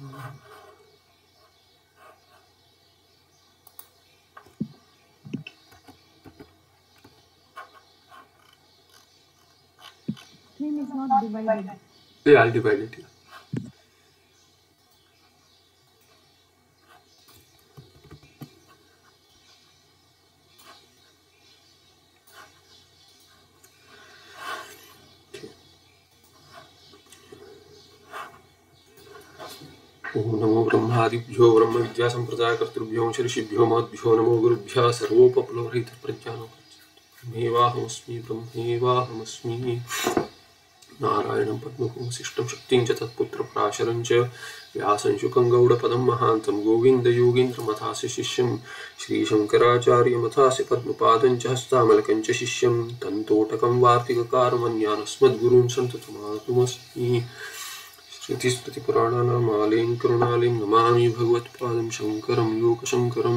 Screen is not divided. Yeah, I'll divide it here. ओम नमो ब्रह्मादिभ्यो ब्रह्म विद्या संप्रदाय कर्तृभ्यो ऋषिभ्यो महद्भ्यो नमो गुरुभ्यः सर्वोपप्लवरहित प्रज्ञानो ब्रह्मेवाहमस्मि नारायणं पद्मभूषिष्ठं शक्तिं च तत्पुत्रपराशरं च व्यासं शुकं गौडपदं महान्तं गोविन्दयोगीन्द्रमथास्य शिष्यं श्रीशङ्कराचार्यमथास्य पद्मपादं च हस्तामलकं च शिष्यं तन्तोटकं वार्तिककारमन्यानस्मद्गुरून् सन्ततमातुमस्मि श्रुतिस्मृतिपुराणानामालयं करुणालयं नमामि भगवत्पादं शङ्करं लोकशङ्करं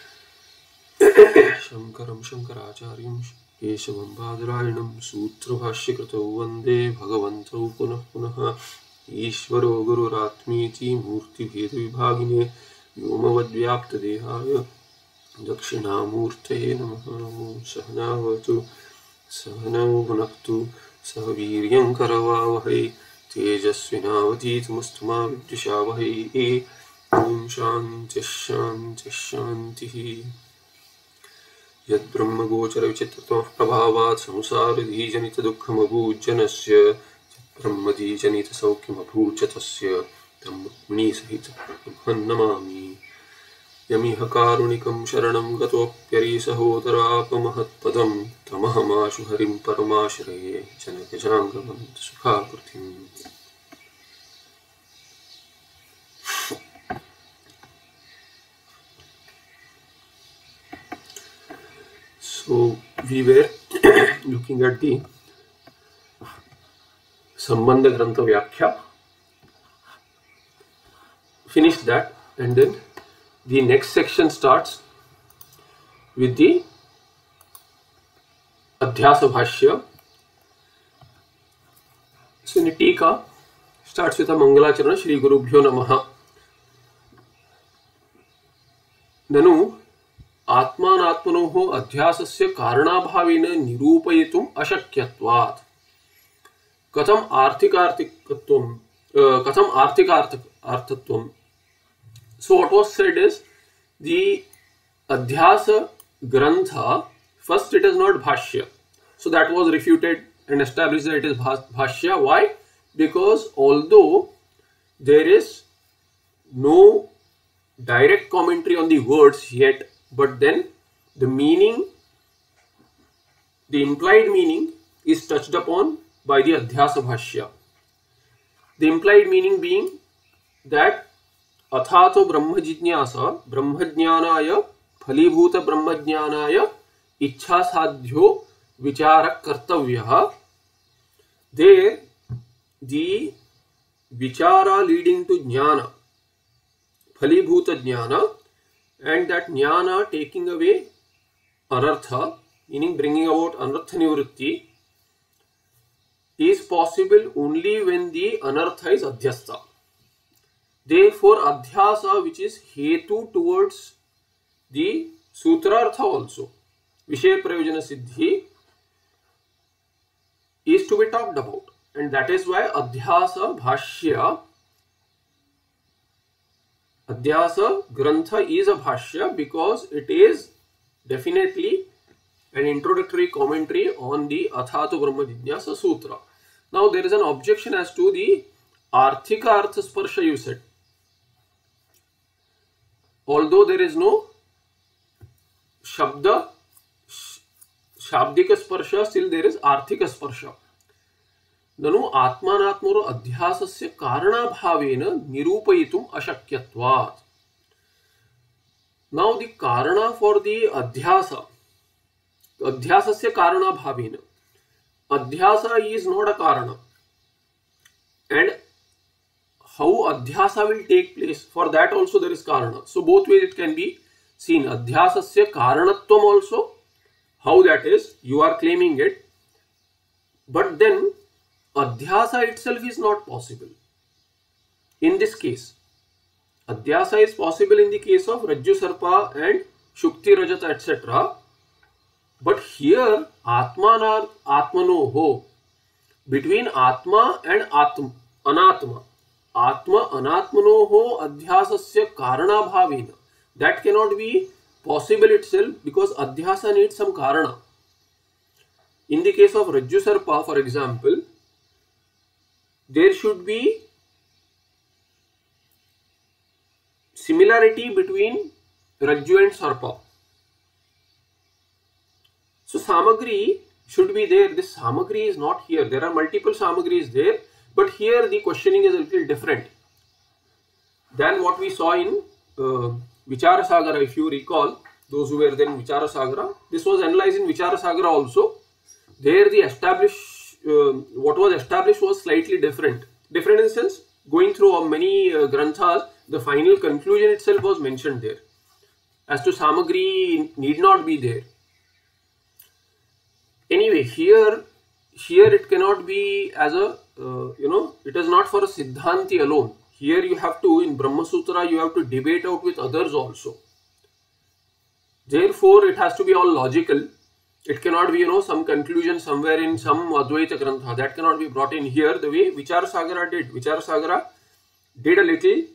शङ्कराचार्यं केशवं बादरायणं सूत्रभाष्यकृतौ वन्दे भगवन्तौ पुनः पुनः ईश्वरो गुरुरात्मेति मूर्तिभेदविभागिने व्योमवद्व्याप्तदेहाय दक्षिणामूर्तये नमः। सहनावतु सहनौ भुनक्तु सह वीर्यं करवावहै तेजस्विनावधीतमस्तु मा विद्विषावहै। ॐ शान्तिः शान्तिः शान्तिः। यद्ब्रह्मगोचरविचित्रतमः प्रभावात् संसारधीजनितदुःखमभूज्जनस्य ब्रह्मधीजनितसौख्यमभूच्च तस्य तं रुक्मिणीसहितं नमामि। यमिह कारुणिकं शरणं गतोऽप्यरीसहोदरापमहत्पदं तमहमाशु हरिं परमाश्रये जनकजाङ्गमन्तसुखाकृतिम्। So we were looking at the Sambandha Grantha Vyakhya, finished that, and then the next section starts with the Adhyasa Bhashya. So in the Tika starts with a Mangalacharana Shri Gurubhyo Namaha. Nanu आत्मानात्मनोः अध्यासस्य कारणाभावेन निरूपयितुम् अशक्यत्वात् कथम आर्थिकार्थत्वम्. So what was said is the Adhyasa Grantha, first it is not Bhashya. So that was refuted and established that it is Bhashya. Why? Because although there is no direct commentary on the words yet, but then the meaning, the implied meaning is touched upon by the Adhyasa Bhashya. The implied meaning being that Athato Brahma Jijnasa Brahmajnanaya Phalibhuta Brahmajnanaya Ichha Sadhyo Vichara Kartavyaha. There the Vichara leading to Jnana, Phalibhuta Jnana, and that Jnana taking away Anartha, meaning bringing about Anartha Nivritti, is possible only when the Anartha is Adhyasta. Therefore, Adhyasa, which is Hetu towards the Sutrartha also, Vishaya Prayojana Siddhi, is to be talked about. And that is why Adhyasa Bhashya, Adhyasa Grantha is a Bhashya, because it is definitely an introductory commentary on the Athato Brahma Jijnasa Sutra. Now there is an objection as to the Arthika Artha Sparsha you said. Although there is no Shabda, Shabdika Sparsha, still there is Arthika Sparsha. Nanu Atmanatmoro Adhyasasya Karanabhavena Nirupayitum Ashakyatvat. Now the Karana for the Adhyasa, Adhyasasya Karanabhavena. Adhyasa is not a Karana. And how Adhyasa will take place, for that also there is Karana. So both ways it can be seen. Adhyasasya Karanatvam also, how that is, you are claiming it. But then Adhyasa itself is not possible in this case. Adhyasa is possible in the case of Rajju Sarpa and Shukti Rajata, etc. But here, Atmanoho, between Atma and Anatma, Atma Anatmanoho Adhyasasya Karana Bhavena, that cannot be possible itself because Adhyasa needs some Karana. In the case of Rajju Sarpa, for example, there should be similarity between Rajju and Sarpa. So Samagri should be there. This Samagri is not here. There are multiple Samagris there, but here the questioning is a little different than what we saw in Vichara Sagara. If you recall, those who were there in Vichara Sagara, this was analyzed in Vichara Sagara also. There the what was established was slightly different. Different in the sense, going through many granthas, the final conclusion itself was mentioned there. As to Samagri need not be there. Anyway, here it cannot be as a, it is not for a Siddhanti alone. Here you have to, in Brahma Sutra, you have to debate out with others also. Therefore, it has to be all logical. It cannot be, some conclusion somewhere in some Advaita Grantha. That cannot be brought in here the way Vichara Sagara did. Vichara Sagara did a little,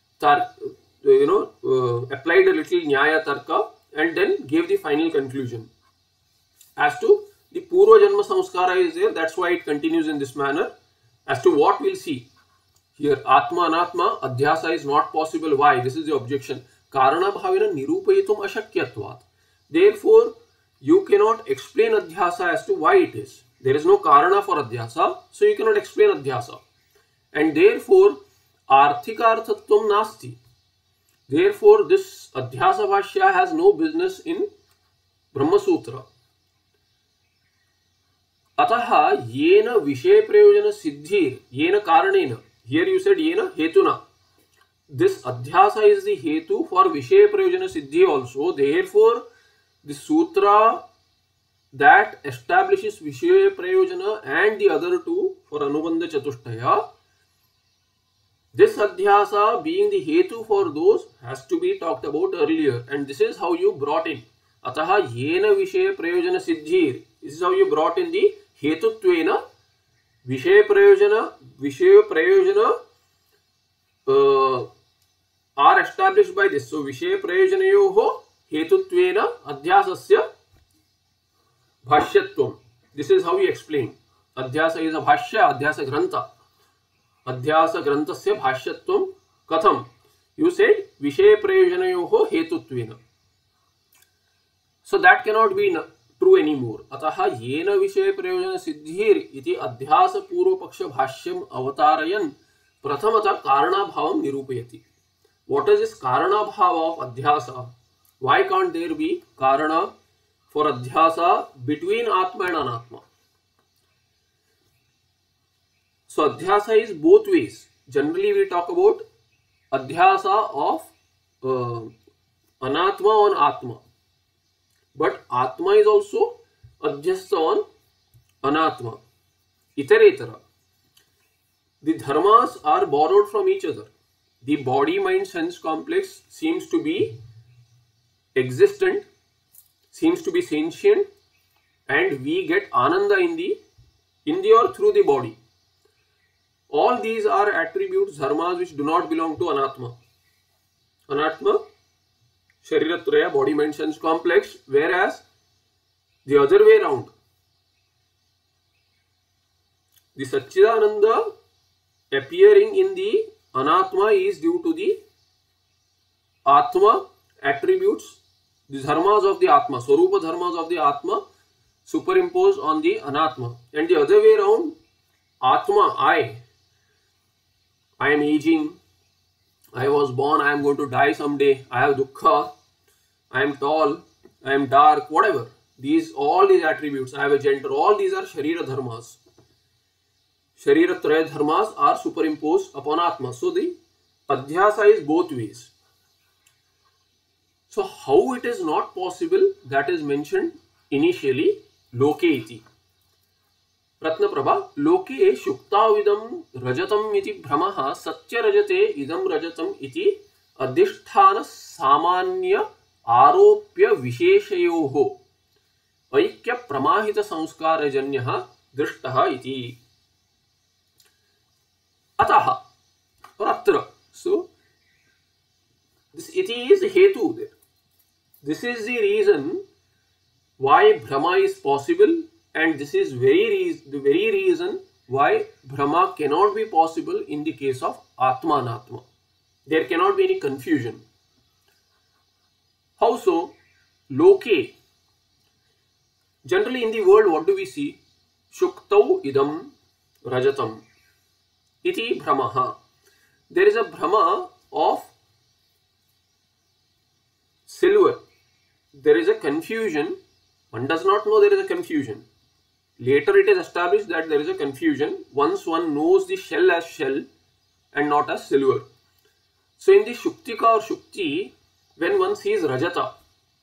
applied a little Nyaya Tarka and then gave the final conclusion. As to the Purva Janma Samskara is there, that's why it continues in this manner. As to what we'll see here, Atma Anatma Adhyasa is not possible. Why? This is the objection. Karana Bhavena Nirupayitum Ashakyatvat. Therefore, you cannot explain Adhyasa as to why it is. There is no Karana for Adhyasa, so you cannot explain Adhyasa. And therefore, Arthikarthatvam Nasti. Therefore, this Adhyasa Bhashya has no business in Brahma Sutra. Ataha yena Vishay Prayojana Siddhir, yena Karanena. Here you said yena Hetuna. This Adhyasa is the Hetu for Vishay Prayojana Siddhi also. Therefore, the sutra that establishes Vishaya Prayojana and the other two for Anubandha Chatushtaya, this Adhyasa being the Hetu for those has to be talked about earlier, and this is how you brought in Ataha Yena Vishaya Prayojana Siddhir. This is how you brought in the Hetutvena Vishaya Prayojana are established by this. So Vishaya Prayojanayoho Hetutvena Adhyasasya Bhashyatvam. This is how we explain. Adhyasa is a Bhashya, Adhyasa Grantha. Adhyasa Granthasya Bhashyatvam Katham. You said Vishaya Prayojanayoho Hetutvena. So that cannot be true anymore. Ataha Yena Vishaya Prayojana Siddhir iti Adhyasa Purva Paksha Bhashyam Avatarayan Prathamata Karana Bhavam Nirupayati. What is this Karana Bhava of Adhyasa? Why can't there be Karana for Adhyasa between Atma and Anatma? So Adhyasa is both ways. Generally we talk about Adhyasa of Anatma on Atma. But Atma is also Adhyasa on Anatma. Itaretara. The dharmas are borrowed from each other. The body, mind, sense complex seems to be existent, seems to be sentient, and we get ananda in the or through the body. All these are attributes, dharmas, which do not belong to Anatma. Anatma, Shariratraya, body, mind, sense complex, whereas the other way around, the Satchidananda appearing in the Anatma is due to the Atma attributes, the dharmas of the Atma, Swarupa dharmas of the Atma superimposed on the Anatma. And the other way around, Atma, I am aging, I was born, I am going to die someday, I have dukkha, I am tall, I am dark, whatever. All these attributes, I have a gender, all these are Sharira dharmas. Sharira Traya dharmas are superimposed upon Atma. So the Adhyasa is both ways. So how it is not possible, that is mentioned initially, Loke iti. Ratnaprabha, Loke shuktavidam rajatam iti brahmaha satya rajate idam rajatam iti अधिष्ठान सामान्य आरोप्य विशेषयोः ऐक्य प्रमाहित संस्कारजन्यः दृष्टः इति। अतः और अत्र, so this iti is hetu there. This is the reason why Brahma is possible, and this is the very reason why Brahma cannot be possible in the case of Atma Anatma. There cannot be any confusion. How so? Loke. Generally in the world, what do we see? Shuktau idam rajatam iti Brahmaha. There is a Brahma of silver. There is a confusion. One does not know there is a confusion. Later it is established that there is a confusion once one knows the shell as shell and not as silver. So in the Shuktika or Shukti, when one sees Rajata,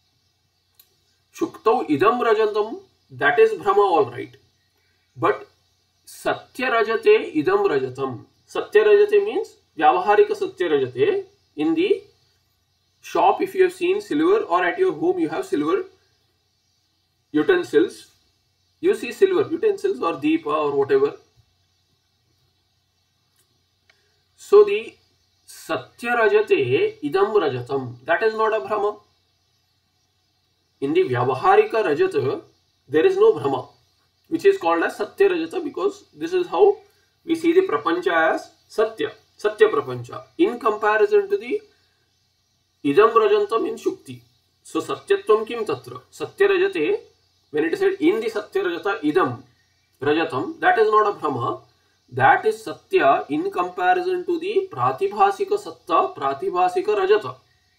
Shuktau idam rajatam, that is Brahma, all right. But Satya Rajate idam rajatam. Satya Rajate means Vyavaharika Satya Rajate. In the shop, if you have seen silver, or at your home you have silver utensils, you see silver utensils or deepa or whatever. So the Satya Rajate idam rajatam, that is not a Brahma. In the Vyavaharika Rajata, there is no Brahma, which is called as Satya Rajata, because this is how we see the Prapancha as Satya, Satya Prapancha, in comparison to the idam rajantam in Shukti. So Satyatvam kim tatra? Satya Rajate, when it is said in the Satya Rajata idam rajatam, that is not a Brahma. That is Satya in comparison to the Pratibhasika Satta, Pratibhasika Rajata.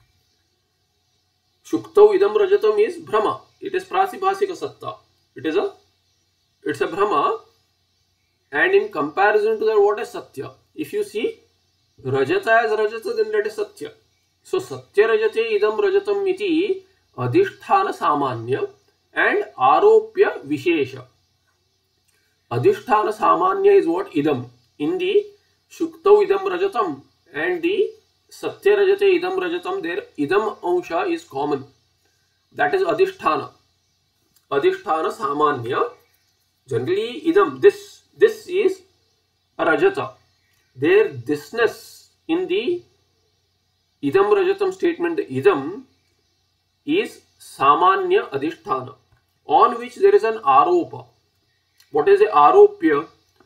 Shuktau idam rajatam is Brahma. It is Pratibhasika Satta. It's a Brahma, and in comparison to that, what is Satya? If you see Rajata as Rajata, then that is Satya. So Satya Rajate idam rajatam iti adhisthana samanya and aropya vishesha. Adhisthana samanya is what? Idam. In the Shuktau idam rajatam and the Satya Rajate idam rajatam, there idam ansha is common. That is adhisthana. Adhisthana samanya. Generally idam, this is a rajata. Their thisness in the idam rajatam statement, the idam is samanya adhisthana, on which there is an aropa. What is the aropya?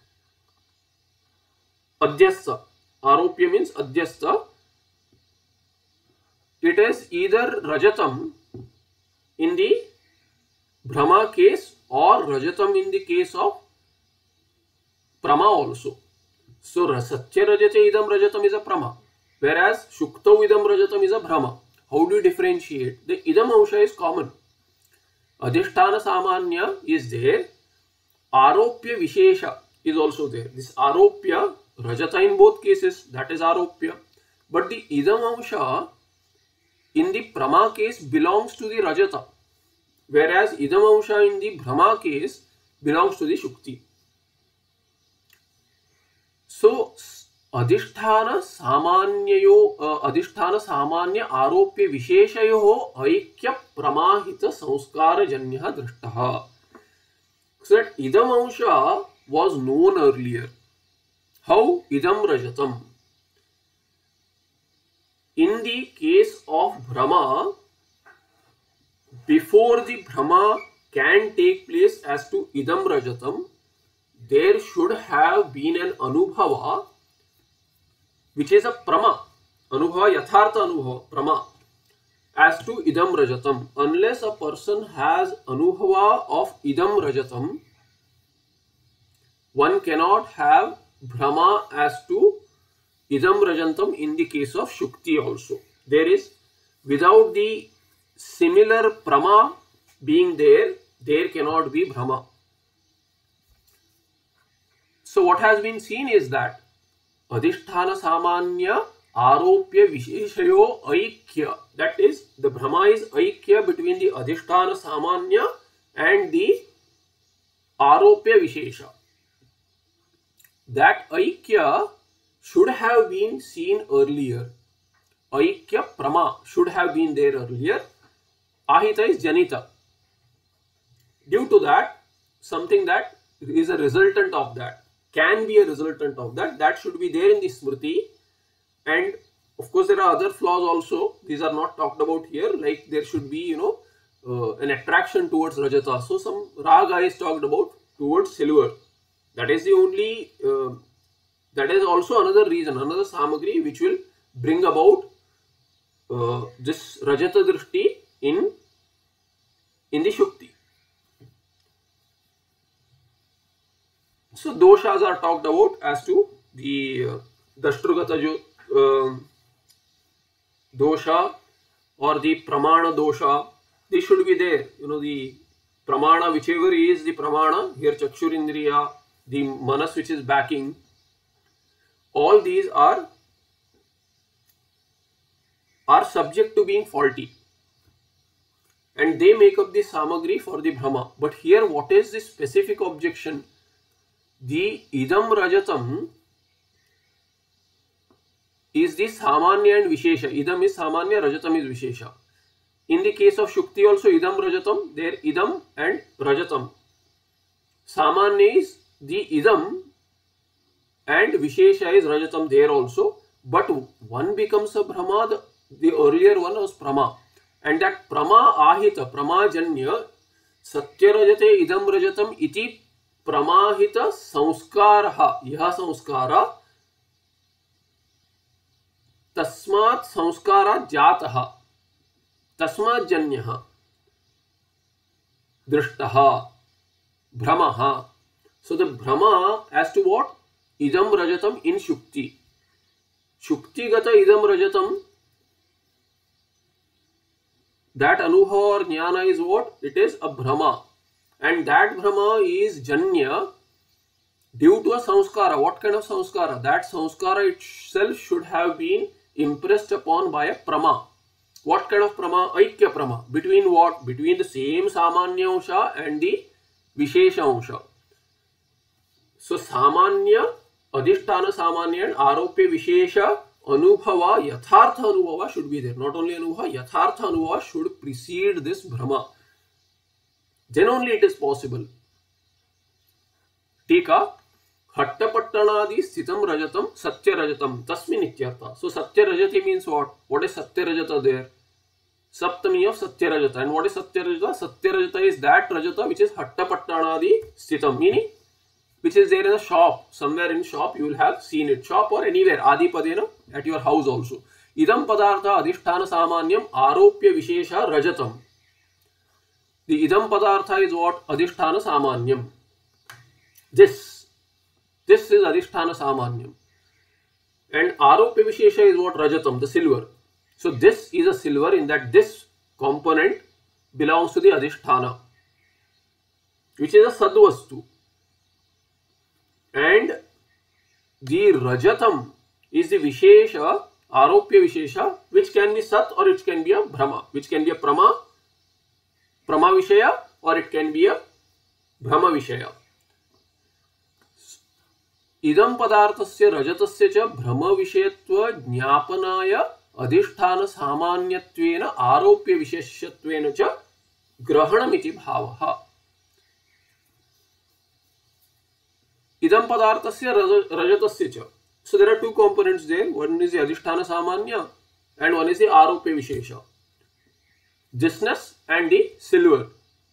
Adhyastha. Aropya means adhyastha. It is either rajatam in the Brahma case or rajatam in the case of Prama also. So Satya Rajate idam rajatam is a Prama, whereas Shuktau idam rajatam is a Brahma. How do you differentiate? The idam ansha is common. Adhisthana samanya is there. Aropya vishesha is also there. This aropya, rajata in both cases, that is aropya. But the idam ansha in the Prama case belongs to the rajata, whereas idam ansha in the Brahma case belongs to the Shukti. So adhisthana samanya aropya visheshayoh aikya pramahita sanskara janyah drishtaha. So that idam ansha was known earlier. How? Idam rajatam. In the case of Brahma, before the Brahma can take place as to idam rajatam, there should have been an anubhava, which is a Prama. Anubhava, yathartha anubhava, Prama, as to idam rajatam. Unless a person has anubhava of idam rajatam, one cannot have Brahma as to idam rajantam in the case of Shukti also. There is, without the similar Prama being there, there cannot be Brahma. So what has been seen is that adhisthana samanya aropya visheshayo aikya, that is, the Brahma is aikya between the adhisthana samanya and the aropya vishesha. That aikya should have been seen earlier. Aikya Prama should have been there earlier. Ahita is Janita. Due to that, something that is a resultant of that, can be a resultant of that, that should be there in the Smriti. And of course, there are other flaws also. These are not talked about here. Like there should be, an attraction towards Rajata. So some Raga is talked about towards silver. That is the only, that is also another reason, another Samagri which will bring about this Rajata Drishti in the Shukti. So doshas are talked about as to the Dashtrugata dosha or the Pramana dosha. They should be there. The Pramana, whichever is the Pramana, here Chakshurindriya, the Manas which is backing, all these are subject to being faulty. And they make up the Samagri for the Brahma. But here what is the specific objection? The Idam Rajatam is the Samanya and Vishesha. Idam is Samanya, Rajatam is Vishesha. In the case of Shukti also, Idam Rajatam, there Idam and Rajatam. Samanya is the Idam and Vishesha is Rajatam there also. But one becomes a Brahma, the earlier one was Prama. And that Prama Ahita, Prama Janya, Satya Rajate Idam Rajatam iti Pramahita Samskaraha. Yaha Samskara Tasmat Samskara Jataha. Tasmat Janyaha Drishtaha Brahmaha. So the Brahma as to what? Idam Rajatam in Shukti. Shukti Gata Idam Rajatam. That Anubhava or Jnana is what? It is a Brahma. And that Brahma is Janya due to a Samskara. What kind of Samskara? That Samskara itself should have been impressed upon by a Prama. What kind of Prama? Aikya Prama. Between what? Between the same Samanya Ansha and the Vishesha Ansha. So Samanya, Adhisthana Samanya and Aropya Vishesha Anubhava, Yathartha Anubhava should be there. Not only Anubhava, Yathartha Anubhava should precede this Brahma. Then only it is possible. Tika Hattapattanadi Sthitam Rajatam Satya Rajatam Tasmin Ityartha. So Satya Rajati means what? What is Satya Rajata there? Saptami of Satya Rajata. And what is Satya Rajata? Satya Rajata is that Rajata which is Hattapattanadi Sthitam, meaning which is there in a shop. Somewhere in shop you will have seen it. Shop or anywhere. Adi Padena at your house also. Idam Padartha Adhisthana Samanyam Aropya Vishesha Rajatam. The Idam Padartha is what? Adhisthana Samanyam. This is Adhisthana Samanyam. And Aropya Vishesha is what? Rajatam, the silver. So this is a silver in that this component belongs to the Adhisthana, which is a Sadvastu. And the Rajatam is the Vishesha, Aropya Vishesha, which can be Sat or it can be a Brahma, which can be a Prama Vishaya or it can be a Brahma Vishaya. Idam Padarthasya Rajatasya cha Brahma Vishayatva Jnapanaya Adhisthana Samanyatvena Aropya Visheshatvena cha Grahanamiti Bhavaha. Idam Padarthasya Rajatasya cha. So there are two components there. One is the Adhisthana Samanya and one is the Aropya Vishesha. Thisness and the silver.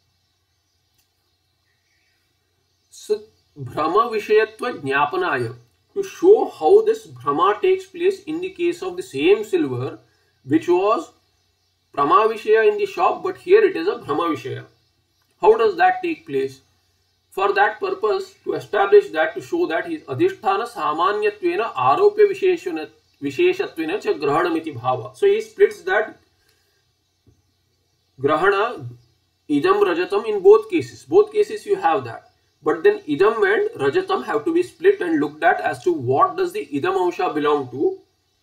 So Brahma Vishayatva Jnapanaya, to show how this Brahma takes place in the case of the same silver, which was Prama Vishaya in the shop, but here it is a Brahma Vishaya. How does that take place? For that purpose, to establish that, to show that his Adhisthana Samanyatvena Aropya Visheshatvena cha Grahanamiti Bhava. So he splits that Grahana, Idam, Rajatam in both cases. Both cases you have that. But then Idam and Rajatam have to be split and looked at as to what does the Idam Ansha belong to.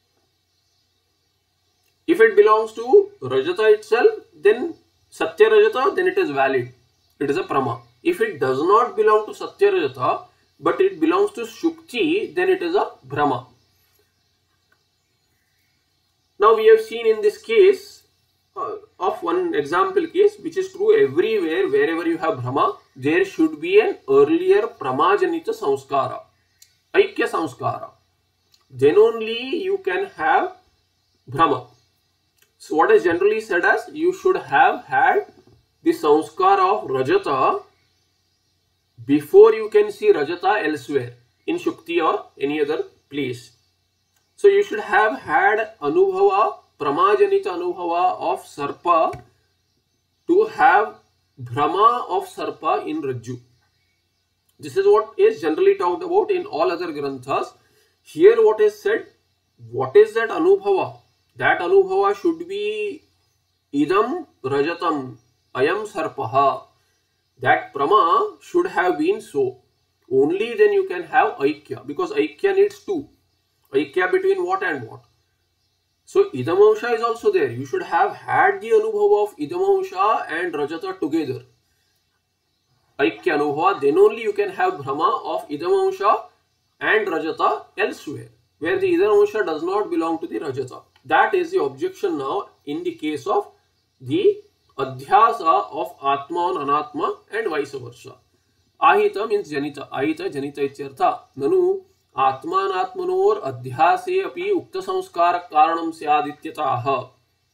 If it belongs to Rajata itself, then Satya Rajata, then it is valid. It is a Prama. If it does not belong to Satya Rajata, but it belongs to Shukti, then it is a Brahma. Now we have seen in this case of one example case, which is true everywhere, wherever you have Brahma, there should be an earlier Pramajanita Samskara, Aikya Samskara. Then only you can have Brahma. So what is generally said as, you should have had the Samskara of Rajata before you can see Rajata elsewhere, in Shukti or any other place. So you should have had Anubhava, Pramajanita Anubhava of Sarpa to have Brahma of Sarpa in Rajju. This is what is generally talked about in all other Granthas. Here what is said, what is that Anubhava? That Anubhava should be Idam Rajatam, Ayam Sarpaha. That Prama should have been so. Only then you can have Aikya, because Aikya needs two. Aikya between what and what? So Idamansha is also there. You should have had the Anubhava of Idamansha and Rajata together. Aikya Anubhava, then only you can have Brahma of Idamansha and Rajata elsewhere, where the Idamansha does not belong to the Rajata. That is the objection now in the case of the Adhyasa of Atma on Anatma and vice versa. Ahita means Janita. Ahita Janita ityartha. Nanu Atmanatmanor Adhyase api Ukta Samskara Karanam Syadityataha.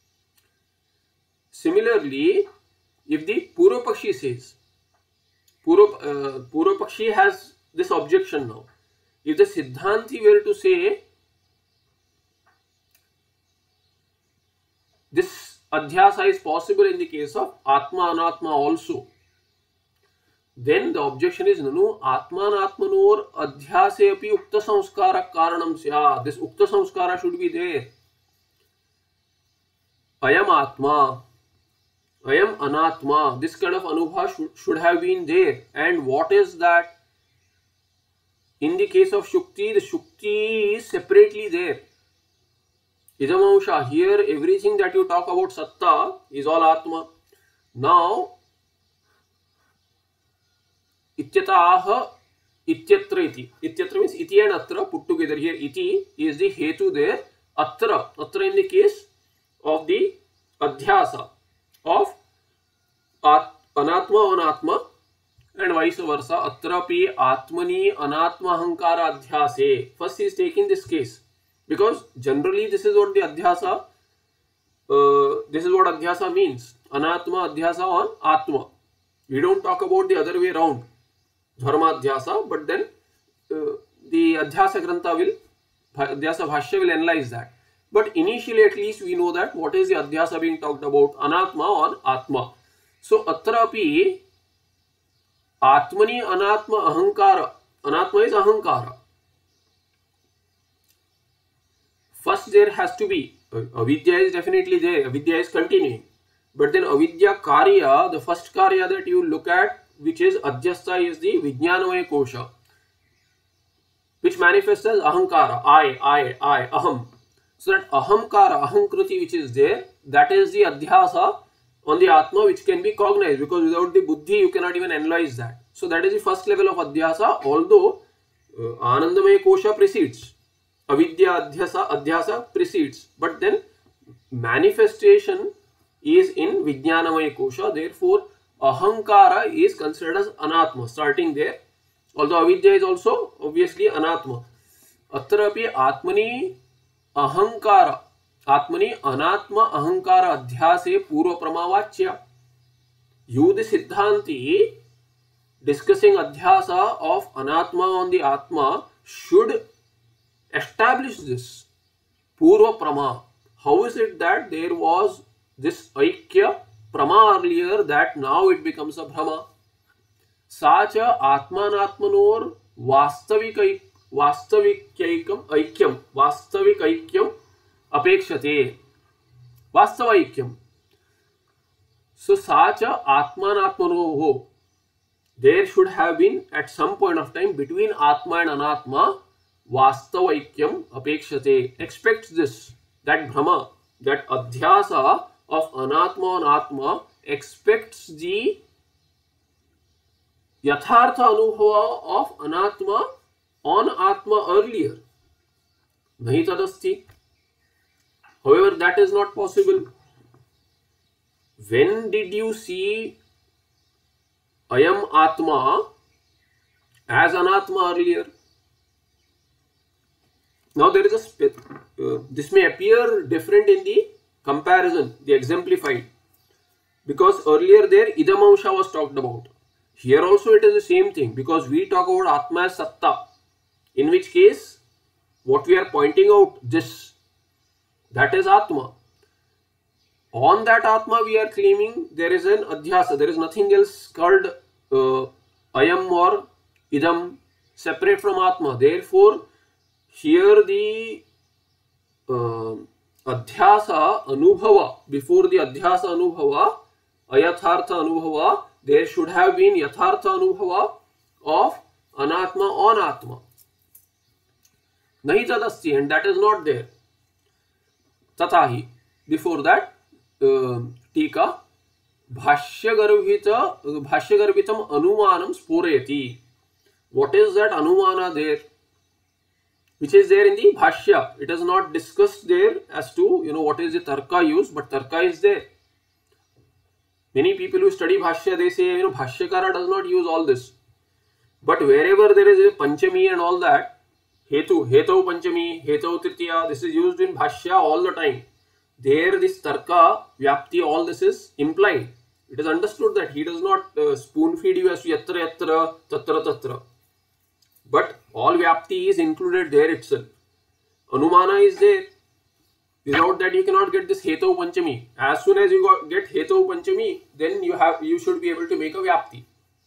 Similarly, if the Purvapakshi says, Purvapakshi has this objection now. If the Siddhanti were to say, this Adhyasa is possible in the case of Atma Anatma also, then the objection is Nanu Atmanatmanor Adhyase api Ukta Samskara Karanam Sya. This Ukta Samskara should be there. Ayam Atma, Ayam Anatma. This kind of Anubha should have been there. And what is that? In the case of Shukti, the Shukti is separately there. Idamansha, here everything that you talk about Satta is all Atma. Now, Ityataha, Ityatra iti. Ityatra means iti and atra put together. Here iti is the hetu there. Atra in the case of the Adhyasa of Anatma on Atma and vice versa. Atrapi Atmani Anatma Ahankara Adhyase. First he is taking this case, because generally this is what the Adhyasa, this is what Adhyasa means. Anatma Adhyasa on Atma. We don't talk about the other way around, Dharma Adhyasa, but then the Adhyasa Grantha will, Adhyasa Bhashya will analyze that. But initially at least we know that what is the Adhyasa being talked about, Anatma on Atma. So Atrapi Atmani Anatma Ahankara. Anatma is Ahankara. First there has to be, Avidya is definitely there, Avidya is continuing. But then Avidya Karya, the first Karya that you look at, which is Adhyasta, is the Vijnanamaya Kosha, which manifests as Ahankara, I, Aham. So that Ahamkara, Ahankruti which is there, that is the Adhyasa on the Atma which can be cognized, because without the Buddhi you cannot even analyze that. So that is the first level of Adhyasa, although Anandamaya Kosha precedes. Avidya Adhyasa precedes, but then manifestation is in Vijnanamaya Kosha. Therefore, Ahankara is considered as Anatma, starting there. Although Avidya is also obviously Anatma. Atrapi Atmani Ahankara, Atmani Anatma Ahankara Adhyase Purva Pramavachya. You, the Siddhanti, discussing Adhyasa of Anatma on the Atma, should establish this Purva Prama. How is it that there was this Aikya Prama earlier that now it becomes a Brahma? Sacha Atmanatmanor Vastavik Aikyam Apekshate. Vastavaikyam. So Sacha Atmanatmanoho. There should have been at some point of time between Atma and Anatma Vastavaikyam Apekshate. Expects this, that Brahma, that Adhyasa of Anatma on Atma expects the Yathartha Anubhava of Anatma on Atma earlier. Nahi tadasti. However, that is not possible. When did you see Ayam Atma as Anatma earlier? Now there is a this may appear different in the comparison, the exemplified, because earlier there Idamamsha was talked about. Here also it is the same thing, because we talk about Atma as Satta, in which case what we are pointing out, this, that is Atma. On that Atma we are claiming there is an Adhyasa, there is nothing else called Ayam or Idam separate from Atma. Therefore, here the Adhyasa Anubhava, before the Adhyasa Anubhava, Ayathartha Anubhava, there should have been Yathartha Anubhava of Anatma on Atma. Nahi tadasti, and that is not there. Tatahi. Before that, Tika Bhashyagarvitam Anumanam Sporayati. What is that Anumana there? Which is there in the Bhashya. It is not discussed there as to, what is the Tarka used, but Tarka is there. Many people who study Bhashya, they say, Bhashyakara does not use all this. But wherever there is a Panchami and all that, Hetau Panchami, Hetau Tritiya, this is used in Bhashya all the time. There this Tarka, Vyapti, all this is implied. It is understood that he does not spoon feed you as to Yatra Yatra, Tatra Tatra. But all Vyapti is included there itself. Anumana is there. Without that you cannot get this Hetau Panchami. As soon as you get Hetau Panchami, then you should be able to make a Vyapti.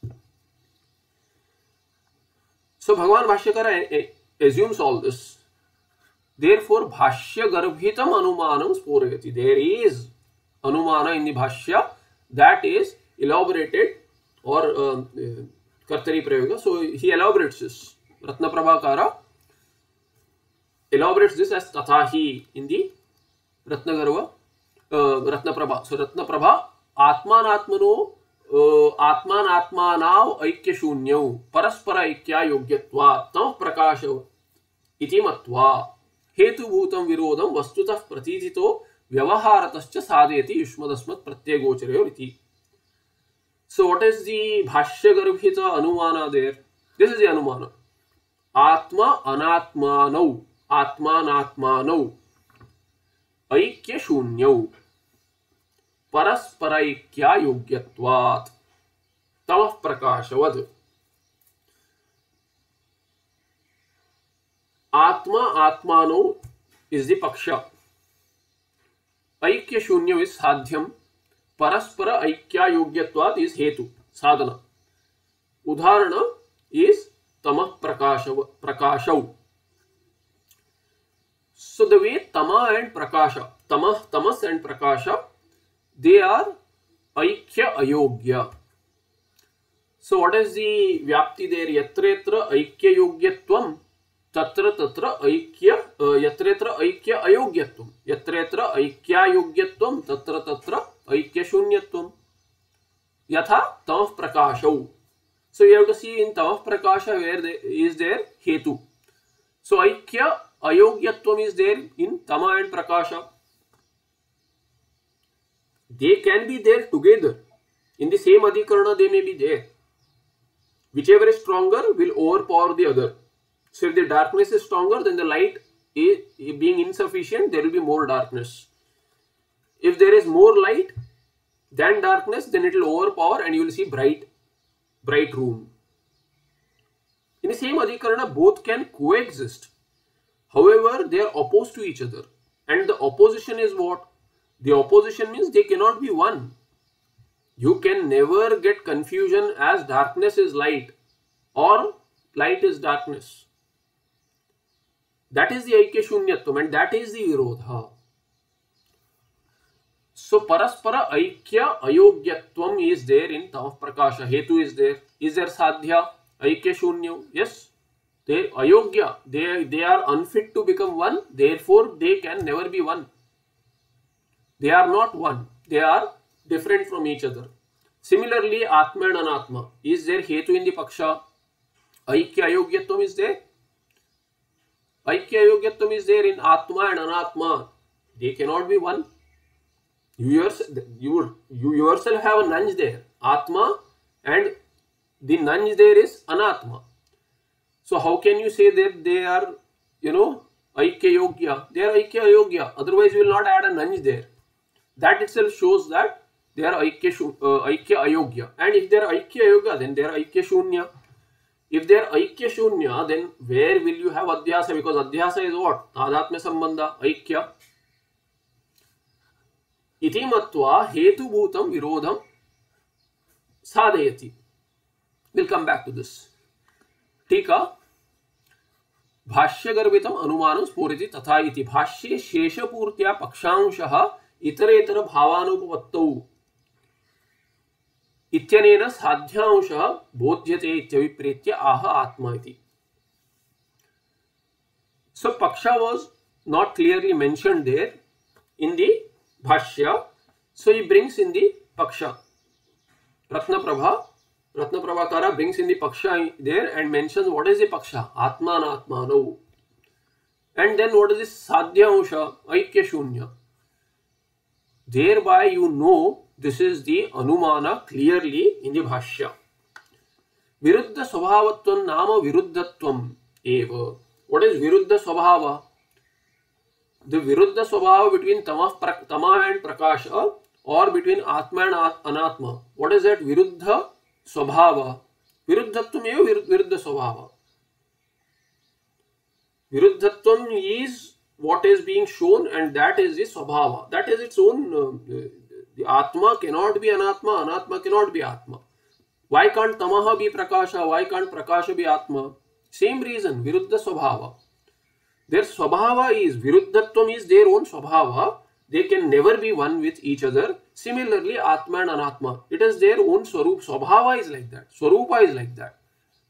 So Bhagavan Bhashyakara assumes all this. Therefore, Bhashya Garbhitam Anumanam Sporayati. There is Anumana in the Bhashya that is elaborated or Kartari Prayoga. So he elaborates this. Ratna Prabhakara elaborates this as Tathahi in the Ratna Prabha. So Ratna Prabha Atmanatmano Atmanatmanav Aikya Shunyau Paraspara Aikya Yogyatva Tam Prakasha Iti Matva Hetu Bhutam Virodam Vastutah Pratithito Vyavaharatashcha Sadheti Yushmadasmat Pratyagocharayo Iti. So what is the Bhashya Garbhita Anumana there? This is the Anumana. Atma Anatmanau Atmanatmanau Aikya Shunyau Parasparaikya Yogyatvat Tamah Prakashavad. Atma Atmano is the Paksha. Aikya Shunya is Sadhyam. Paraspara Aikya Yogyatvat is Hetu, Sadhana. Udharana is Tamah Prakashav. So the way Tama and Prakasha, Tamas and Prakasha, they are Aikya Ayogya. So what is the Vyapti there? Yatra yatra Aikya Yogyatvam, Tatra tatra Aikya, Yatra yatra Aikya Ayogyatvam, Yatra yatra Aikya Yogyatvam, Tatra tatra Aikya Shunyatvam. Yatha Tamah Prakashav. So you have to see in Tamah Prakasha where is there Hetu. So Aikya Ayogyatvam is there in Tama and Prakasha. They can be there together. In the same Adhikarana they may be there. Whichever is stronger will overpower the other. So if the darkness is stronger, then the light is being insufficient, there will be more darkness. If there is more light than darkness, then it will overpower and you will see bright room. In the same Adhikarana, both can coexist. However, they are opposed to each other. And the opposition is what? The opposition means they cannot be one. You can never get confusion as darkness is light or light is darkness. That is the Aikya Shunyatvam and that is the Virodha. So Paraspara Aikya Ayogyatvam is there in Tamah Prakasha. Hetu is there. Is there Sadhya? Aikya Shunya? Yes. They Ayogya. They are unfit to become one. Therefore, they can never be one. They are not one. They are different from each other. Similarly, Atma and Anatma. Is there Hetu in the Paksha? Aikya Ayogyatvam is there. Aikya Yogyatvam is there in Atma and Anatma. They cannot be one. You yourself have a nunj there, Atma, and the nunj there is Anatma. So how can you say that they are, Aikya Yogya? They are Aikya Ayogya. Otherwise, you will not add a nunj there. That itself shows that they are Aikya Ayogya. And if they are Aikya Ayogya, then they are Aikya Shunya. If they are Aikya Shunya, then where will you have Adhyasa? Because Adhyasa is what? Tadhatmya Sambandha, Aikya. Iti matva hetu bhutam virodham sadhayati. We'll come back to this. Tika भाष्य गर्भितम अनुमानं स्फुरति तथा इति भाष्ये शेषपूर्त्या पक्षांशः इतरेतर भावानुपपत्तौ इत्यनेन साध्यांशः बोध्यते इत्यभिप्रेत्य आह आत्मा इति. So paksha was not clearly mentioned there in the bhashya, so he brings in the paksha. Ratnaprabhakara brings in the paksha there and mentions what is the paksha, atmanatmano, and then what is the sadhyansha, aikya shunya. Thereby you know this is the anumana clearly in the bhashya. Viruddha swabhavatvam nama viruddhatvam eva. What is viruddha swabhava? The viruddha swabhava between tama and prakasha, or between atma and anatma. What is that viruddha swabhava? Viruddhatvam eva viruddha swabhava. Viruddhatvam is what is being shown, and that is the swabhava. That is its own. The atma cannot be anatma, anatma cannot be atma. Why can't tamaha be prakasha? Why can't prakasha be atma? Same reason, viruddha swabhava. Their swabhava is, viruddhatvam is their own swabhava. They can never be one with each other. Similarly, atma and anatma, it is their own swarup. Swabhava is like that. Swarupa is like that.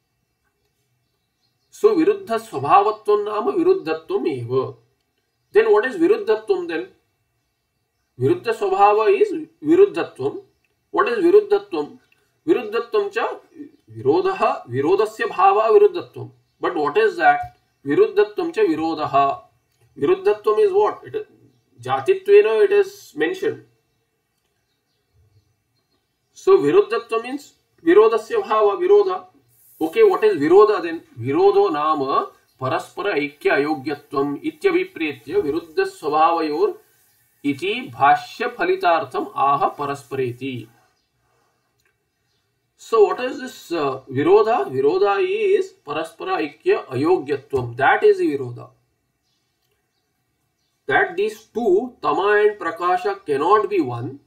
So, viruddha swabhavatvam nama viruddhatvam eva. Then what is viruddhatvam then? Viruddha swabhava is viruddhatvam. What is viruddhatvam? Viruddhatvam cha virodasya bhava viruddhatvam. But what is that? Viruddhatvam cha virodaha. Viruddhatvam is what? Jatitvena it is mentioned. So viruddhatvam means virodasya bhava, viroda. Okay, what is viroda then? Virodo nama paraspara aikya ayogyatvam ityabhipretya viruddha swabhavayor iti bhashya phalitartham aha paraspareti. So what is this viroda? Viroda is paraspara aikya ayogyatvam. That is the viroda. That these two, tama and prakasha, cannot be one.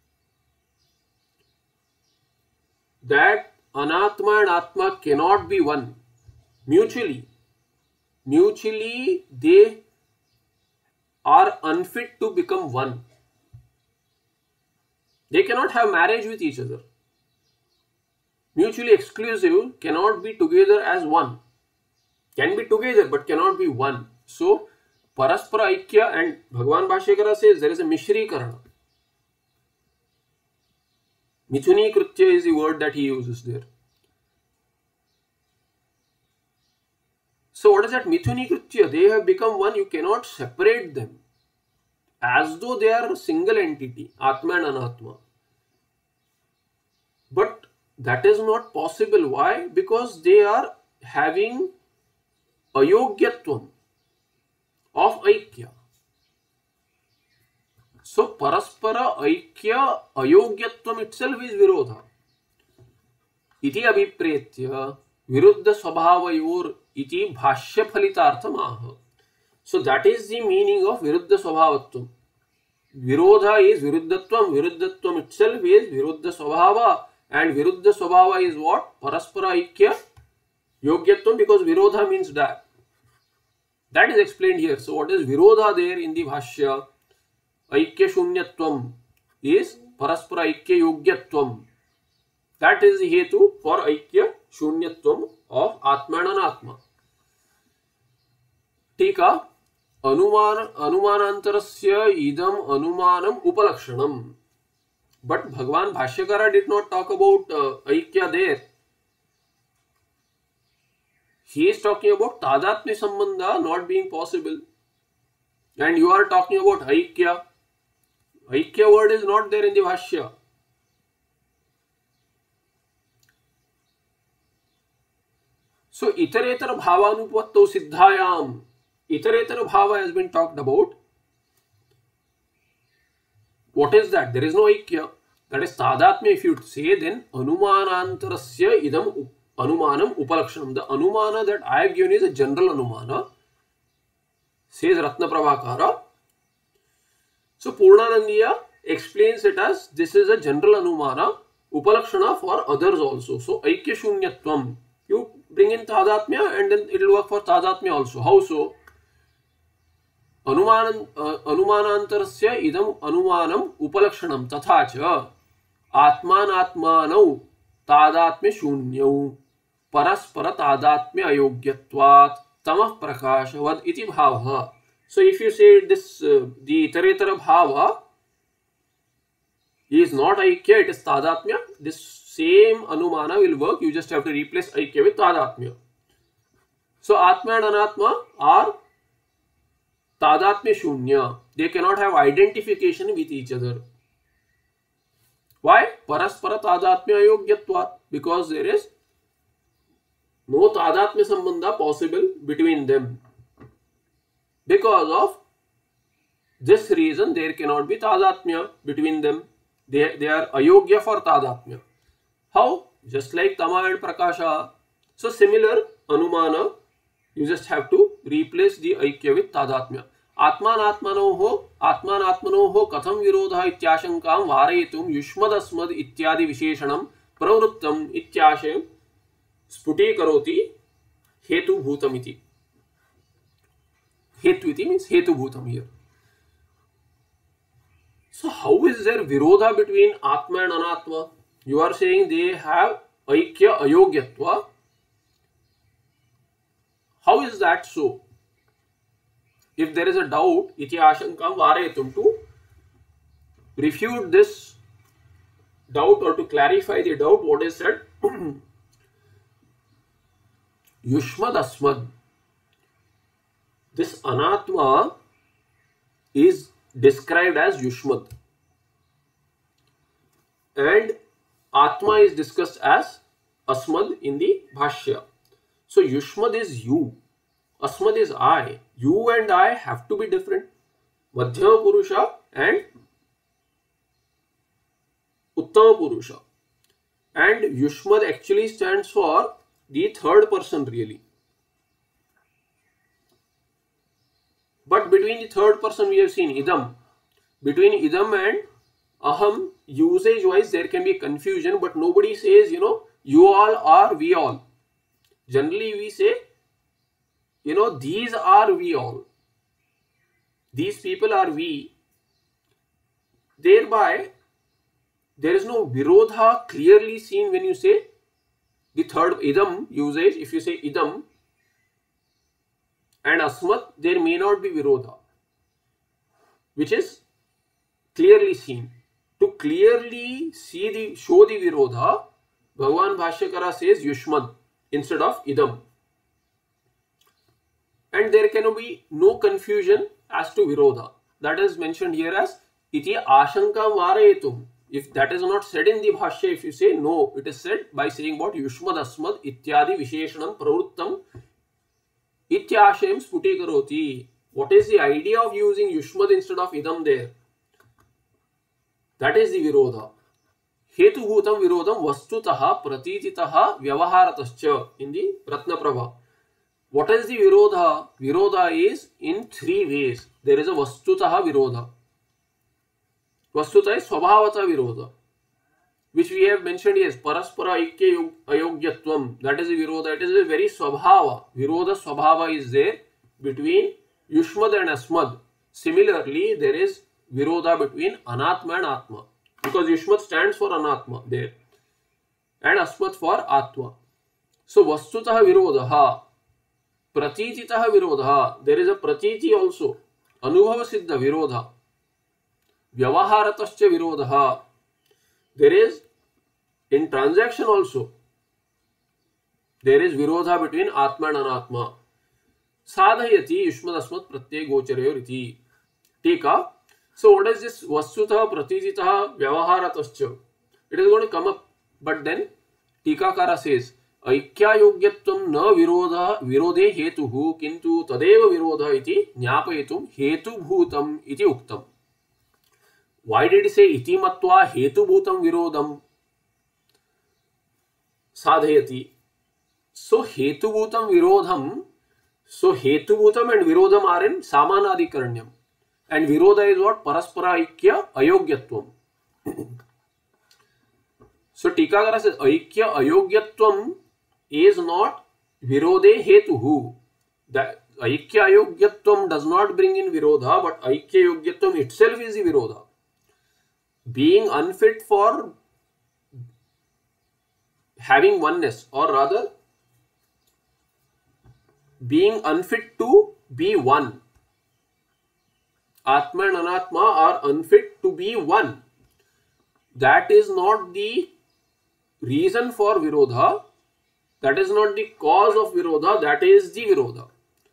That anatma and atma cannot be one mutually. Mutually they are unfit to become one. They cannot have marriage with each other. Mutually exclusive cannot be together as one. Can be together but cannot be one. So paraspara aikya, and Bhagavan Bhashyakara says there is a mishrikarana. Mithuni kritya is the word that he uses there. So what is that mithuni kritya? They have become one. You cannot separate them as though they are a single entity, atma and anatma. But that is not possible. Why? Because they are having ayogyatvam of aikya. So paraspara aikya ayogyatvam itself is virodha. Iti abhipretya viruddha swabhavayor iti bhashya phalitartham aha. So that is the meaning of viruddha swabhavatvam. Virodha is viruddhatvam. Viruddhatvam itself is viruddha swabhava. And viruddha swabhava is what? Paraspara aikya yogyatvam, because virodha means that. That is explained here. So what is virodha there in the bhashya? Aikya shunyatvam is paraspara aikya yogyatvam. That is the hetu for aikya shunyatvam of atma and anatma. Tika anumanantarasya idam anumanam upalakshanam. But Bhagavan Bhashyakara did not talk about aikya there. He is talking about tadatmya sambandha not being possible. And you are talking about Aikya. Aikya word is not there in the Bhashya. So iteretar bhavanupatto siddhayam. Iteretar bhava has been talked about. What is that? There is no Aikya. That is tadatmya. If you say, then anumanantarasya idam anumanam upalakshanam. The anumana that I have given is a general anumana, says Ratna Prabhakara. So Purnanandiya explains it as this is a general anumana, upalakshana for others also. So Aikya Shunyatvam. You bring in tadatmya and then it will work for tadatmya also. How so? अनुमानांतरस्य इदम अनुमानम उपलक्षणम तथा च आत्मानात्मानौ तादात्म्य शून्यौ परस्पर तादात्म्य अयोग्यत्वात् तमः प्रकाशवद इति भावः. So if you say this the iteretara bhava is not aikya, it is tadatmya, this same anumana will work. You just have to replace aikya with tadatmya. So atma and anatma are tadatmya shunya. They cannot have identification with each other. Why? Paraspara tadatmya ayogyatvat. Because there is no tadatmya sambandha possible between them. Because of this reason, there cannot be tadatmya between them. They are ayogya for tadatmya. How? Just like tama and prakasha. So similar anumana, you just have to replace the aikya with tadatmya. आत्मानात्मनोः कथं विरोधः इत्याशंकां वारयितुं युष्मदस्मद् इत्यादि विशेषणं प्रवृत्तम् इत्याशयं स्फुटीकरोति हेतुभूतमिति. Hetu iti means hetubhutam here. So how is there virodha between atma and anatma? You are saying they have aikya ayogyatva. How is that so? If there is a doubt, iti ashankam varetum, to refute this doubt or to clarify the doubt, what is said? Yushmad asmad. This anatma is described as Yushmad and Atma is discussed as Asmad in the Bhashya. So Yushmad is you, Asmad is I. You and I have to be different. Madhyama Purusha and Uttama Purusha. And Yushmad actually stands for the third person really. But between the third person we have seen idam. Between idam and aham, usage wise there can be confusion, but nobody says, you all are we all. Generally we say, these are we all. These people are we. Thereby, there is no virodha clearly seen when you say the third idam usage. If you say idam and asmat, there may not be virodha, which is clearly seen. To clearly show the virodha, Bhagavan Bhashyakara says Yushmad instead of idam. And there can be no confusion as to virodha. That is mentioned here as iti ashankam varayetum. If that is not said in the Bhashya, if you say no, it is said by saying what? Yushmad asmad ityadi visheshanam pravrittam ityashayam sputi. What is the idea of using Yushmad instead of idam there? That is the virodha. Hetu bhutam virodham vastutaha pratititaha vyavaharatashcha in the Ratna Prabha. What is the virodha? Virodha is in three ways. There is a vastutaha virodha. Vastuta is swabhavata virodha, which we have mentioned is paraspara ikkya ayogyatvam. That is the virodha. It is a very swabhava. Virodha swabhava is there between Yushmad and Asmad. Similarly, there is virodha between Anatma and Atma, because Yushmad stands for Anatma there and Asmad for Atma. So vastutaha virodha, pratititaha virodha. There is a pratiti also, anubhava siddha virodha. Vyavaharatashcha virodha. There is in transaction also. There is virodha between Atma and Anatma. Sadhayati yushmad asmat pratyay gocharayoriti. Tika. So what is this Vastutah Pratititah Vyavaharatascha? It is going to come up, but then Tikakara says Aikya Yogyatvam na virodha virode hetuhu kintu tadeva virodha iti jnapayitum hetu bhutam iti uktam. Why did he say iti matva hetu bhutam virodham sadhayati? So hetu bhutam virodham. So hetu bhutam and virodham are in samanadikaranyam. And virodha is what? Paraspara aikya ayogyatvam. So Tikakara says aikya ayogyatvam is not virode hetuhu. That aikya ayogyatvam does not bring in virodha, but aikya yogyatvam itself is the virodha. Being unfit for having oneness, or rather being unfit to be one. Atma and Anatma are unfit to be one. That is not the reason for virodha. That is not the cause of virodha. That is the virodha.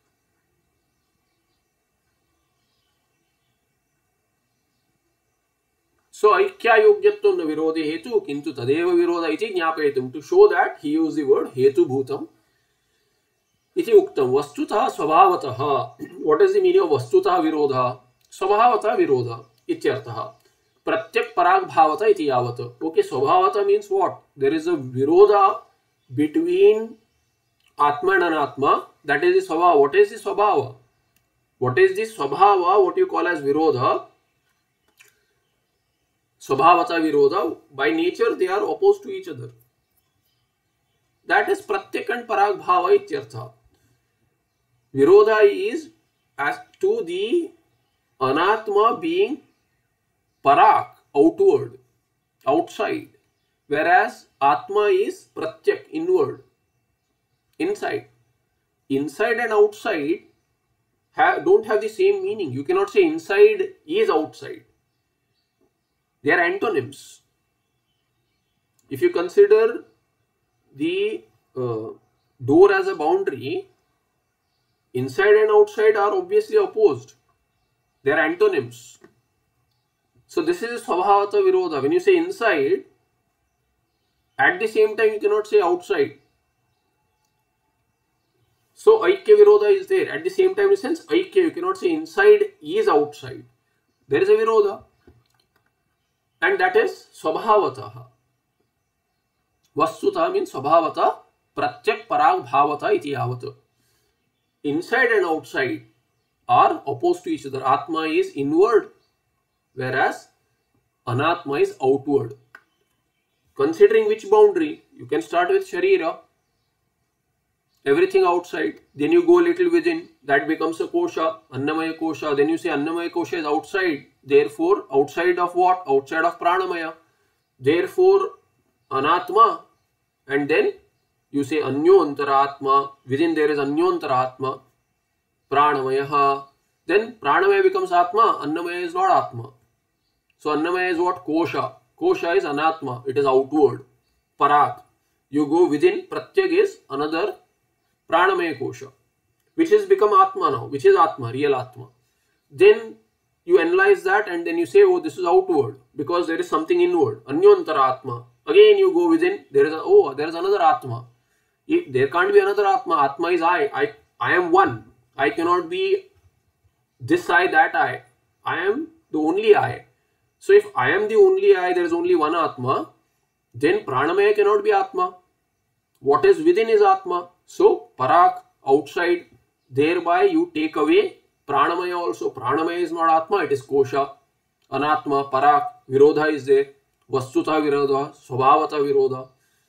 So aikya yogyatvam na virode hetu kintu tadeva virodha iti jnapayitum. To show that, he used the word hetu bhutam iti uktam. Vastutah swabhavataha. What is the meaning of vastutah virodha? Swabhavata virodha ityartha. Pratyak parag bhavata iti yavata. Okay, swabhavata means what? There is a virodha between Atma and Anatma. That is the swabhava. What is the swabhava? What is the swabhava? What you call as virodha? Swabhavata virodha. By nature, they are opposed to each other. That is pratyak and parag bhava ityartha. Virodha is as to the Anatma being parak, outward, outside, whereas Atma is pratyak, inward, inside. Inside and outside don't have the same meaning. You cannot say inside is outside. They are antonyms. If you consider the door as a boundary, inside and outside are obviously opposed. They are antonyms. So this is swabhavata virodha. When you say inside, at the same time you cannot say outside. So aikya virodha is there. At the same time, in the sense aikya, you cannot say inside is outside. There is a virodha. And that is swabhavataha. Vastutah means swabhavata pratyak parag bhavata iti yavata. Inside and outside are opposed to each other. Atma is inward, whereas Anatma is outward. Considering which boundary, you can start with Sharira, everything outside, then you go a little within, that becomes a kosha, Annamaya kosha, then you say Annamaya kosha is outside, therefore outside of what? Outside of Pranamaya, therefore Anatma, and then you say Anyo Antaratma, within there is Anyo Antaratma, Pranamaya, then Pranamaya becomes Atma, Annamaya is not Atma. So Annamaya is what? Kosha. Kosha is Anatma, it is outward. Parak. You go within, Pratyak is another Pranamaya kosha, which has become Atma now, which is Atma, real Atma. Then you analyze that and then you say, oh, this is outward because there is something inward. Anyantara Atma. Again you go within, there is another Atma. There can't be another Atma. Atma is I am one. I cannot be this I, that I. I am the only I. So if I am the only I, there is only one Atma, then Pranamaya cannot be Atma. What is within is Atma. So Parak, outside, thereby you take away Pranamaya also. Pranamaya is not Atma, it is Kosha. Anatma, Parak, Virodha is there. Vastutah Virodha, Swabhavata Virodha.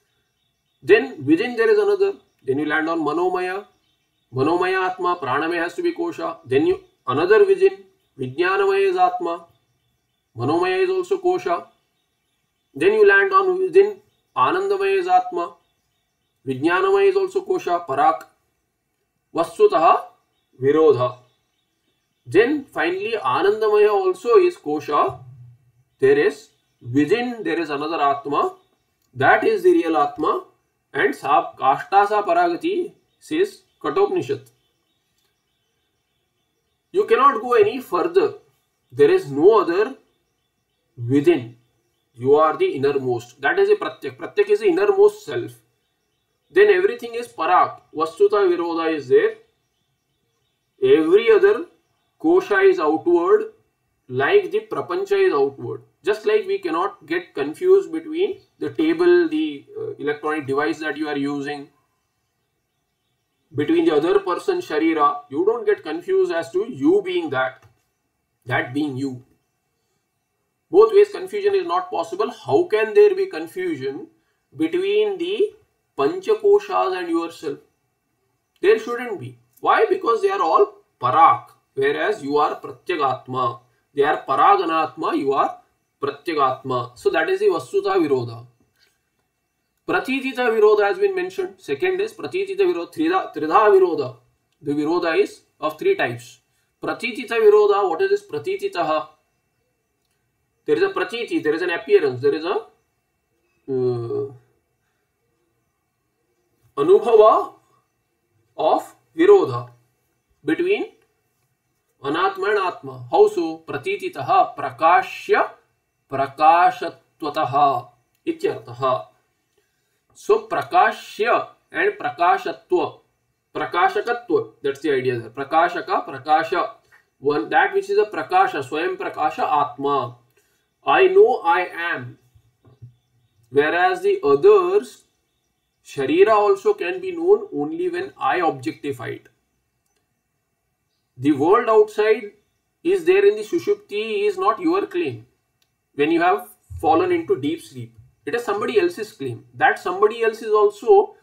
Then within there is another. Then you land on Manomaya. Manomaya Atma, Pranamaya has to be Kosha. Then you another within. Vijnanamaya is Atma. Manomaya is also Kosha. Then you land on within. Anandamaya is Atma. Vijnanamaya is also Kosha, Parak. Vastutah Virodha. Then finally Anandamaya also is Kosha. There is within there is another Atma. That is the real Atma. And Sab Kashtasa Paragati says Katopnishat. You cannot go any further. there is no other within. You are the innermost. That is a pratyak. Pratyak is the innermost self. Then everything is parak. Vastuta virodha is there. Every other kosha is outward, like the prapancha is outward. Just like we cannot get confused between the table, the electronic device that you are using, between the other person sharira. You don't get confused as to you being that being you. Both ways confusion is not possible. How can there be confusion between the panchakoshas and yourself? There shouldn't be. Why? Because they are all parak, whereas you are pratyagatma. They are paraganatma, you are pratyagatma. So that is the vastuta virodha. Pratitita virodha has been mentioned. Second is pratitita virodha, tridha virodha. The virodha is of three types. Pratitita virodha, what is this pratititaha? There is a pratiti, there is an appearance, there is a anubhava of virodha between anatma and atma. How so? Pratititaha prakashya prakashatvataha ityartaha. So prakashya and prakashatva, prakashakatva, that's the idea there. Prakashaka, prakasha, one that which is a prakasha, swayam prakasha atma. I know I am. Whereas the others, sharira also can be known only when I objectify it. The world outside is there in the sushupti is not your claim. When you have fallen into deep sleep, it is somebody else's claim. That somebody else is also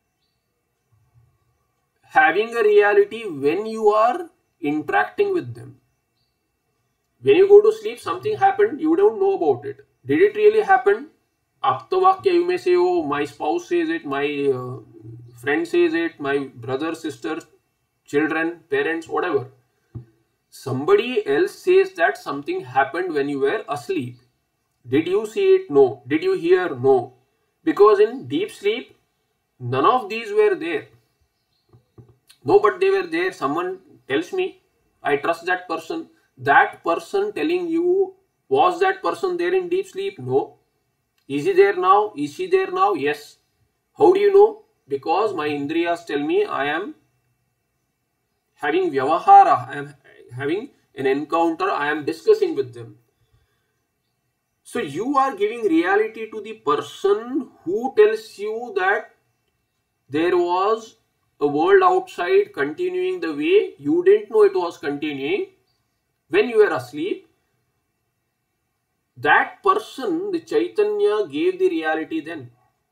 having a reality when you are interacting with them. When you go to sleep, something happened, you don't know about it. Did it really happen? Aptavakya, you may say, oh, my spouse says it, my friend says it, my brother, sister, children, parents, whatever. Somebody else says that something happened when you were asleep. Did you see it? No. Did you hear? No. Because in deep sleep, none of these were there. No, but they were there. Someone tells me, I trust that person. That person telling you, was that person there in deep sleep? No. Is he there now? Is she there now? Yes. How do you know? Because my indriyas tell me I am having vyavahara, I am having an encounter, I am discussing with them. So you are giving reality to the person who tells you that there was a world outside continuing the way you didn't know it was continuing when you were asleep. That person, the Chaitanya, gave the reality then.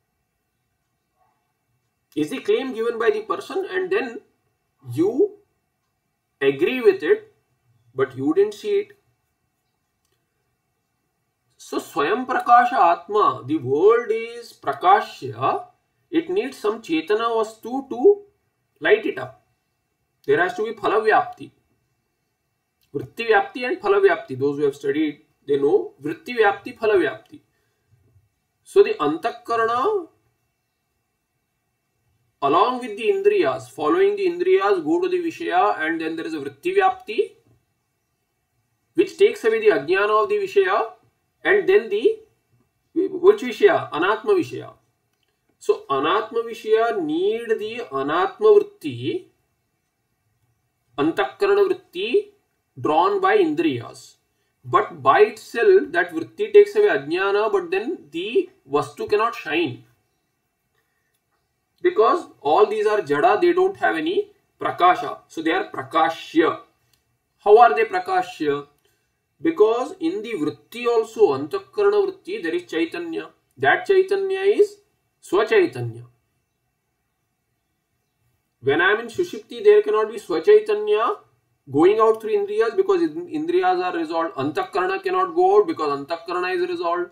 Is the claim given by the person and then you agree with it, but you didn't see it. So Swayam Prakasha Atma, the world is Prakashya, it needs some Chetana Vastu to light it up. There has to be Phalavyapti. Vritti Vyapti and Phalavyapti. Those who have studied, they know Vritti Vyapti, Phalavyapti. So the Antakarana, along with the Indriyas, following the Indriyas, go to the Vishaya, and then there is a Vritti Vyapti, which takes away the Ajnana of the Vishaya, and then the, which Vishaya? Anatma Vishaya. So Anatma Vishaya need the Anatma Vritti, Antakarana Vritti, drawn by Indriyas. But by itself, that Vritti takes away Ajnana, but then the Vastu cannot shine. Because all these are Jada, they don't have any Prakasha. So they are Prakashya. How are they Prakashya? Because in the Vritti also, Antakarana Vritti, there is Chaitanya. That Chaitanya is Swachaitanya. When I am in Sushupti, there cannot be Swachaitanya going out through Indriyas because Indriyas are resolved. Antakarana cannot go out because Antakarana is resolved.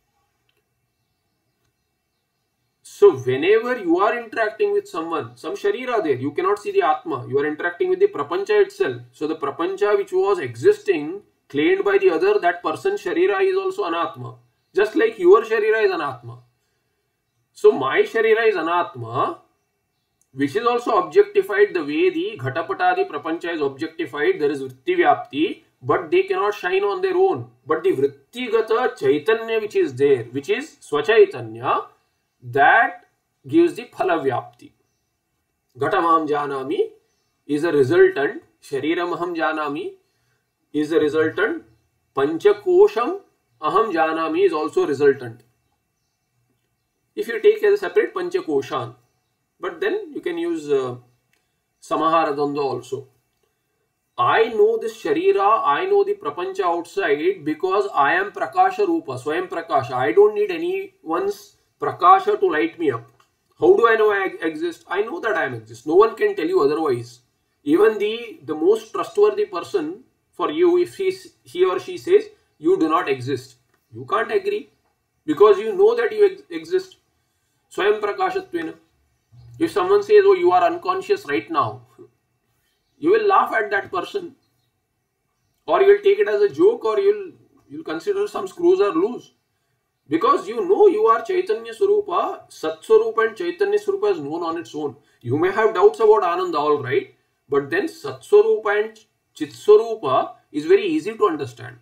So whenever you are interacting with someone, some Sharira there, you cannot see the Atma. You are interacting with the Prapancha itself. So the Prapancha which was existing, claimed by the other, that person Sharira is also Anatma. Just like your Sharira is Anatma. So my Sharira is Anatma, which is also objectified the way the Ghatapatadi Prapancha is objectified. There is Vritti Vyapti. but they cannot shine on their own. But the Vrittigata Chaitanya which is there, which is Swachaitanya, that gives the Phalavyapti. Ghatamaham Janami is a resultant, Shariramaham Janami is a resultant, Panchakosham Aham Janami is also resultant. If you take as a separate Panchakoshan, but then you can use Samahara Dvandva also. I know this Sharira, I know the Prapancha outside because I am Prakasha Rupa, Swayam Prakasha. I don't need anyone's Prakasha to light me up. How do I know I exist? I know that I exist. No one can tell you otherwise. Even the most trustworthy person for you, if he or she says you do not exist, you can't agree because you know that you exist. Swayam Prakashatvena. If someone says, oh, you are unconscious right now, you will laugh at that person, or you will take it as a joke, or you'll consider some screws are loose, because you know you are Chaitanya Swarupa. Sat Swarupa and Chaitanya Swarupa is known on its own. You may have doubts about Ananda, all right, but then Sat Swarupa and Chit Swarupa is very easy to understand.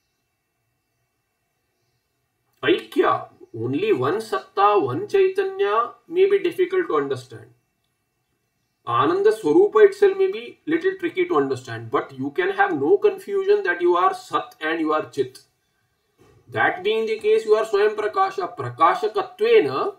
Aikya, only one Satta, one Chaitanya may be difficult to understand. Ananda Swarupa itself may be little tricky to understand, but you can have no confusion that you are Sat and you are Chit. That being the case, you are Swayam Prakasha. Prakashakatvena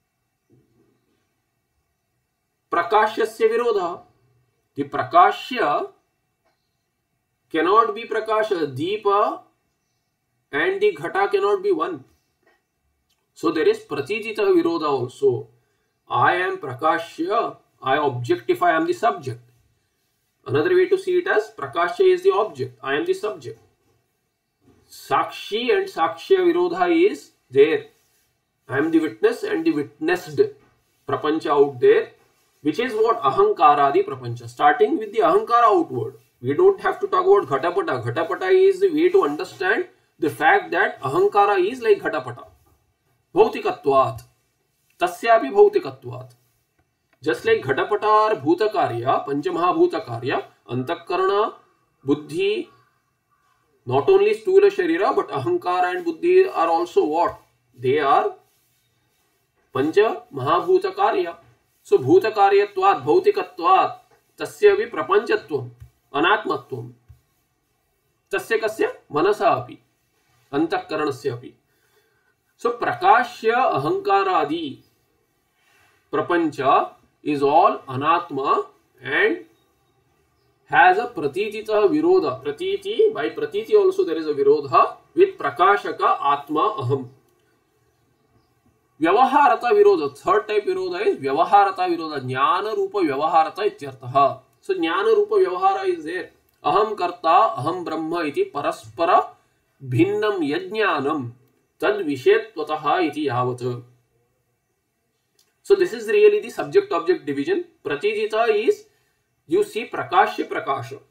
Prakashyasya Virodha. The Prakashya cannot be Prakasha. Deepa and the Ghata cannot be one. So there is Pratijita Virodha also. I am Prakashya. I objectify, I am the subject. Another way to see it as Prakashya is the object, I am the subject. Sakshi and Sakshya Virodha is there. I am the witness and the witnessed Prapancha out there, which is what Ahankaradi Prapancha. Starting with the Ahankara outward. We don't have to talk about Ghatapata. Ghatapata is the way to understand the fact that Ahankara is like Ghatapata. Bhautikatvat. Tasyapi Bhautikatvat. Just like Ghatapata are Bhuta Karya, Panchamahabhuta Karya, Antakarana, Buddhi, not only Stula Sharira, but Ahankara and Buddhi are also what? They are Pancha Mahabhuta Karya. So Bhuta Karyatvat, Bhautikatvat, Tasya vi Prapanchatvam, Anatmatvam. Tasya Kasya Manasa api, Antakaranasya api. So Prakashya Ahankaradi Prapancha is all Anatma and has a Pratitita Virodha. Pratiti, by Pratiti also there is a Virodha with Prakashaka Atma Aham. Vyavaharata Virodha. Third type Virodha is Vyavaharata Virodha. Jnana Rupa Vyavaharata ityartaha. So Jnana Rupa Vyavahara is there. Aham Karta, Aham Brahma iti Paraspara Bhinnam Yajnanam Tad Vishetvataha iti Yavat. So this is really the subject-object division. Pratijita is, you see Prakashya Prakasha.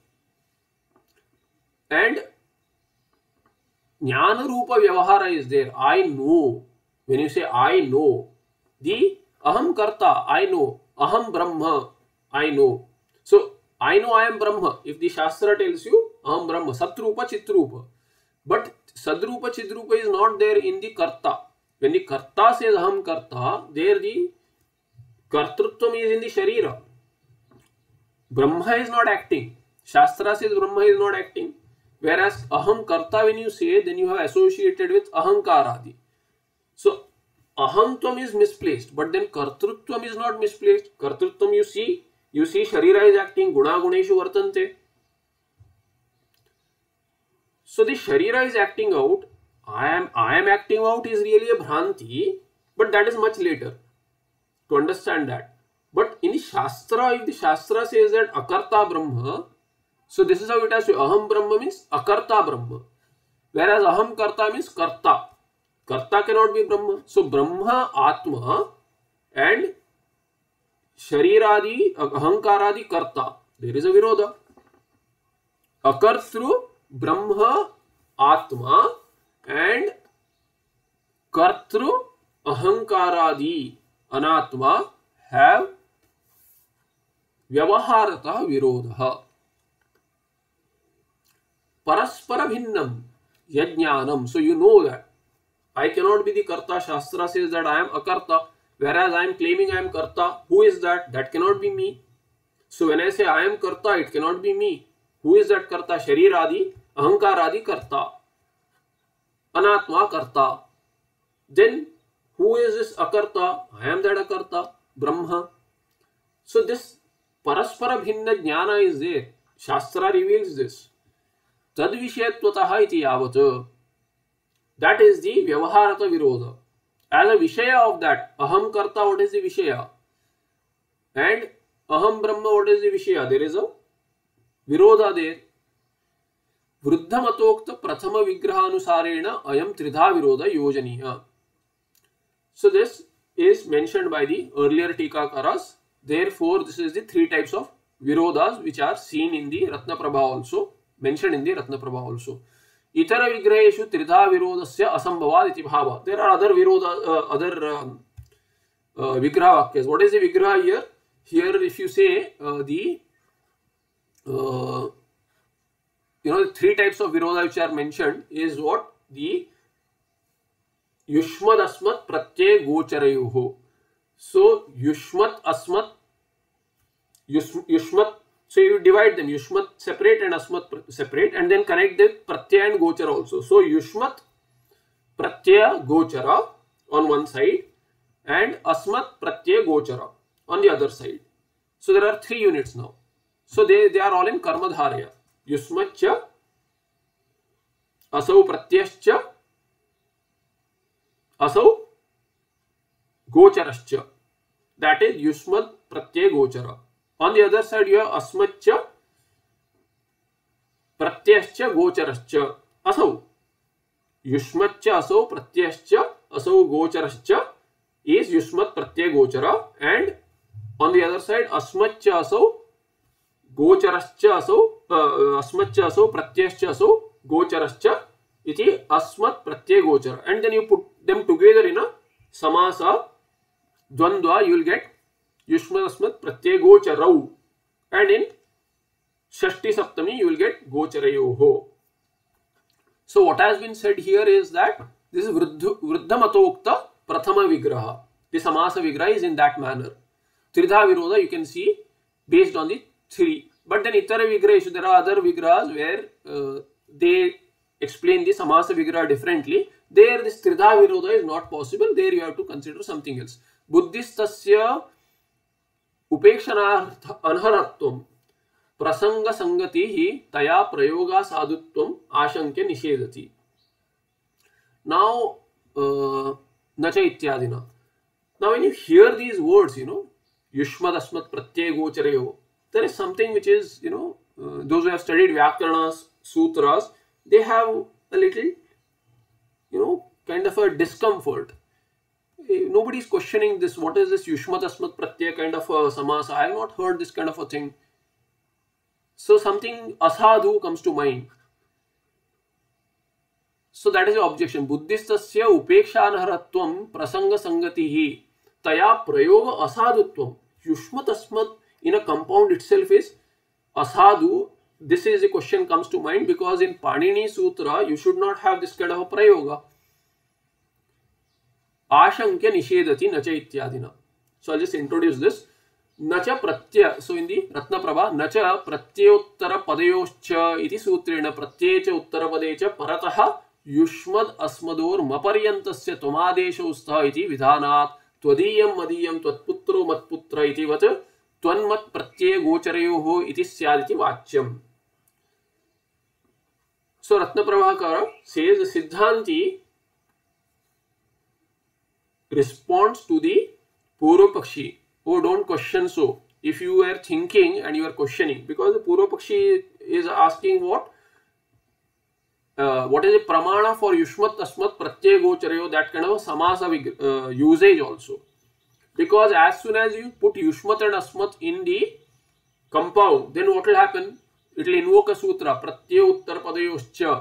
And Jnana Rupa Vyavahara is there. I know. When you say I know, the Aham Karta, I know. Aham Brahma, I know. So I know I am Brahma. If the Shastra tells you Aham Brahma, Satrupa Chitrupa. But Sadrupa Chitrupa is not there in the Karta. When the Karta says Aham Karta, there the Kartrutvam is in the Sharira. Brahma is not acting. Shastra says Brahma is not acting. Whereas Aham Karta, when you say, then you have associated with Ahankaradi. So Ahamtvam is misplaced, but then Kartrutvam is not misplaced. Kartrutvam you see Sharira is acting, Guna Guneshu Vartante. So the Sharira is acting out. I am acting out is really a Bhranti, but that is much later to understand that. But in the Shastra, if the Shastra says that Akarta Brahma, so this is how it has to be. Aham Brahma means Akarta Brahma. Whereas Aham Karta means Karta. Karta cannot be Brahma. So Brahma, Atma and Shariradi, Ahankaradi Karta. There is a Virodha. Akartru, Brahma, Atma and Kartru, Ahankaradi, Anatma have Vyavaharata Virodha. paraspara bhinnam yajnanam. So you know that I cannot be the karta. Shastra says that I am akarta, whereas I am claiming I am karta. Who is that? That cannot be me. So when I say I am karta, it cannot be me. Who is that karta? Shariradi, ahankaradi karta, anatma karta. Then who is this akarta? I am that akarta, Brahma. So this paraspara bhinna jnana is there. Shastra reveals this. Tad vishayatvatah iti yavat. That is the vyavaharata virodha. As a vishaya of that, aham karta, what is the vishaya? And aham brahma, what is the vishaya? There is a virodha there. Vruddha matokta prathama vigrahanusarena ayam tridha virodha yojaniya. So this is mentioned by the earlier Tikakaras. Therefore, this is the three types of virodhas which are seen in the Ratnaprabha also, mentioned in the Ratnaprabha also. Itara vigraheshu tridha virodhasya asambhavad iti bhava. There are other vigraha vakyas. What is the vigraha here? Here, if you say the three types of virodha which are mentioned is what? The yushmad asmat pratyay gocharayoho. So yushmat asmat, yushmat, so you divide them, yushmat separate and asmat separate, and then connect them pratyay and gochara also. So yushmat pratyaya gochara on one side and asmat pratyaya gochara on the other side. So there are three units now. So they are all in karma dharya. Yusmatcha, asau pratyascha, asau gocharascha. That is yusmat pratyay gochara. On the other side, you have asmatcha pratyascha gocharascha. Asau. Yushmatcha asau pratyascha asau gocharascha is yusmat pratyay gochara, and on the other side asmatcha asau gocharascha asau asmatcha asau pratyascha asau gocharascha iti asmat pratyay gochara. And then you put them together in a samasa dvandva, you will get yushmat asmat pratyay gocharau, and in shashti saptami you will get gocharayoho. So what has been said here is that this is vruddhamatokta prathama vigraha. The samasa vigraha is in that manner. Tridha virodha you can see based on the three. But then itara vigraheshu, there are other vigrahas where they explain the samasa vigraha differently. There this tridha virodha is not possible. There you have to consider something else. Buddhistasya upekshana anharatvam prasanga sangatihi taya prayoga sadhutvam ashankya nishedati. Now nacha ityadina. Now when you hear these words, yushmad asmat pratyay gocharayo, there is something which is, those who have studied Vyakarnas, Sutras, they have a little, kind of a discomfort. Nobody is questioning this. What is this yushmat asmat pratyay kind of a samasa? I have not heard this kind of a thing. So something asadhu comes to mind. So that is the objection. Buddhistasya upekshanharatvam prasanga sangatihi taya prayoga asadhutvam. Yushmat asmat in a compound itself is asadhu. This is a question comes to mind because in Panini Sutra you should not have this kind of a prayoga. Ashankya nishedati nacha ityadina. So I'll just introduce this. Nacha pratyaya. So in the Ratnaprabha, nacha pratyayottara padayoscha iti sutrena pratyecha uttara padecha parataha yushmad asmador maparyantasya tvamadesha ustaha iti vidhanat twadiyam madiyam tvatputro matputra iti vat tvanmat pratyaya gocharayoho iti syaditi vachyam. So Ratnaprabhakara says the Siddhanti responds to the Purva Pakshi. Oh, don't question so. If you are thinking and you are questioning, because the Purva Pakshi is asking what is the pramana for yushmat asmat pratyay gocharayo, that kind of a samasa usage also. Because as soon as you put yushmat and asmat in the compound, then what will happen? It will invoke a sutra, pratyay uttara padayoscha.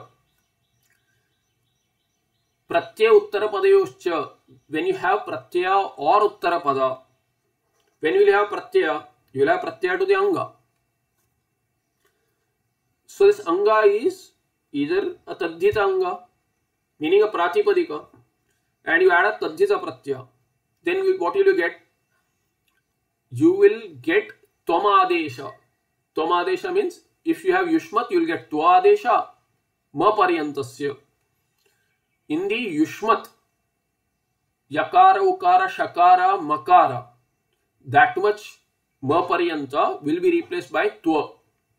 Pratyay uttara padayoscha. When you have pratyaya or uttara pada, when you will have pratyaya, you will have pratyaya to the anga. So this anga is either a tadhita anga, meaning a pratipadika, and you add a tadhita pratyaya, then what will you get? You will get tvamadesha. Tvamadesha means if you have yushmat, you will get tvaadesha ma paryantasya. In the yushmat, yakara, ukara, shakara, makara, that much ma paryanta will be replaced by tva.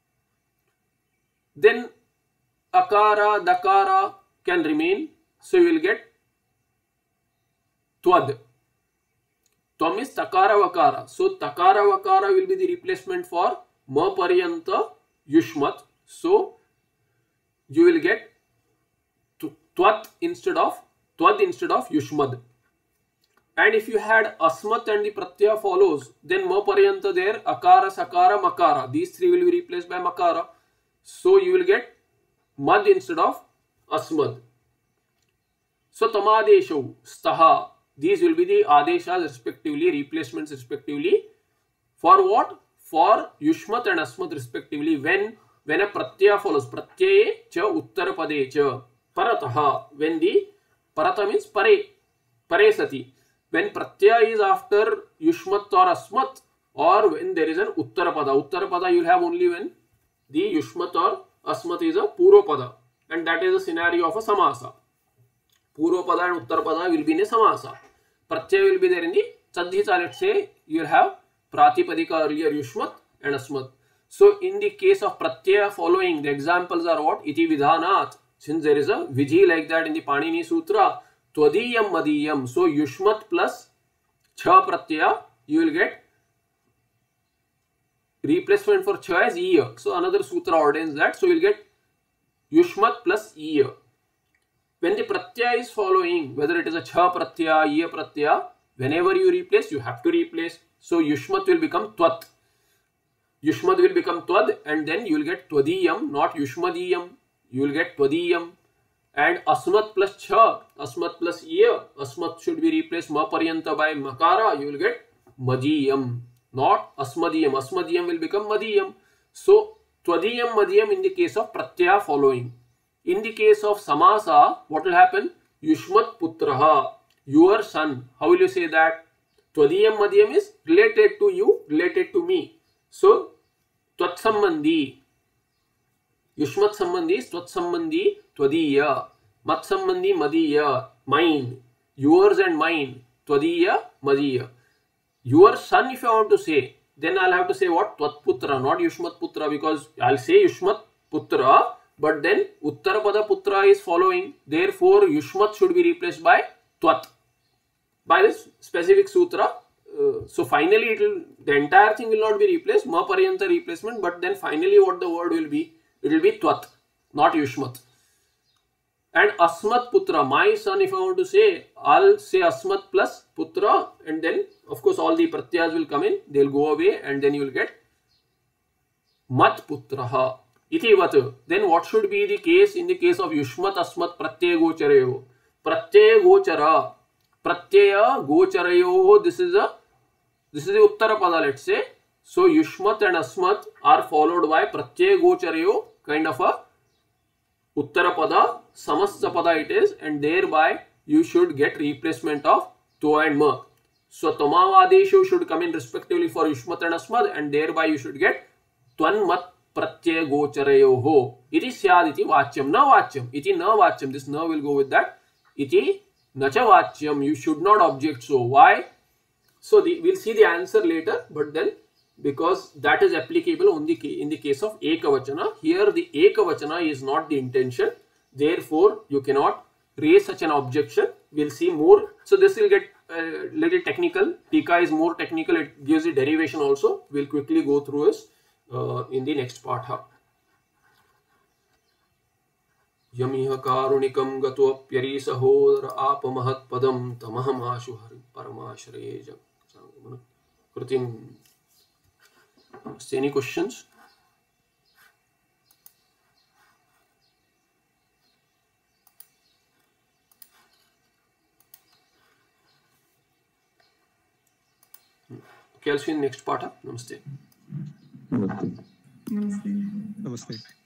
Then akara, dakara can remain, so you will get tvad. Tvam is takara vakara. So takara vakara will be the replacement for ma paryanta yushmat. So you will get tvat instead of yushmad. And if you had asmat and the pratyaya follows, then ma paryanta there, akara, sakara, makara. These three will be replaced by makara. So you will get mad instead of asmad. So tamadeshu, staha. These will be the adeshas respectively, replacements respectively. For what? For yushmat and asmat respectively. When a pratyaya follows, pratyaye cha uttarapade cha parataha. When the parata means pare sati. When pratyaya is after yushmat or asmat, or when there is an uttarapada. Uttarapada you will have only when the yushmat or asmat is a purvapada, and that is a scenario of a samasa. Purvapada and uttarapada will be in a samasa. Pratyaya will be there in the tadhita. Let's say you will have pratipadika earlier yushmat and asmat. So in the case of pratyaya following, the examples are what? Iti vidhanat. Since there is a vidhi like that in the Panini Sutra, twadiyam madiyam. So yushmat plus cha pratyaya, you will get replacement for cha as iya. So another sutra ordains that. So you will get yushmat plus iya. When the pratyaya is following, whether it is a cha pratyaya, iya pratyaya, whenever you replace, you have to replace. So yushmat will become tvat. Yushmat will become tvad, and then you will get twadiyam, not yushmadiyam. You will get twadiyam. And asmat plus cha, asmat plus iya, asmat should be replaced ma paryanta by makara. You will get madiyam, not asmadiyam. Asmadiyam will become madiyam. So twadiyam, madiyam in the case of pratyaya following. In the case of samasa, what will happen? Yushmat putraha, your son. How will you say that? Twadiyam madiyam is related to you, related to me. So tvat sambandhi. Yushmat sambandhi is tvat sambandhi tvadiya. Mat sambandhi madiya, mine. Yours and mine, tvadiya, madiya. Your son, if I want to say, then I'll have to say what? Tvat putra, not yushmat putra, because I'll say yushmat putra, but then uttarapada putra is following. Therefore yushmat should be replaced by tvat, by this specific sutra. So finally the entire thing will not be replaced, ma paryanta replacement, but then finally what the word will be? It will be tvat, not yushmat. And asmat putra, my son, if I want to say, I'll say asmat plus putra, and then of course all the pratyas will come in, they will go away, and then you will get mat putraha. Iti vat. Then what should be the case in the case of yushmat asmat pratyaya gocharayo? Pratyaya gochara, pratyaya gocharayo. This is the uttarapada, let's say. So yushmat and asmat are followed by pratyaya gocharayo, kind of a uttarapada, samassapada it is, and thereby you should get replacement of tva and ma. So tamavadeshu should come in respectively for yushmat and asmat, and thereby you should get tvan mat pratyaya gocharayoho. Iti syad iti vachyam, na vachyam. Iti na vachyam. This na will go with that. Iti nacha vachyam. You should not object. So why? So we'll see the answer later, but then because that is applicable only in the case of ekavachana. Here the ekavachana is not the intention. Therefore you cannot raise such an objection. We'll see more. So this will get a little technical. Tika is more technical. It gives the derivation also. We'll quickly go through this in the next part. Yamiha karunikam gatopyari sahodara apamahat padam tamaham ashu hari paramashreja kritim. Any questions? Okay, I'll see you in the next part. Namaste. Namaste. Namaste. Namaste.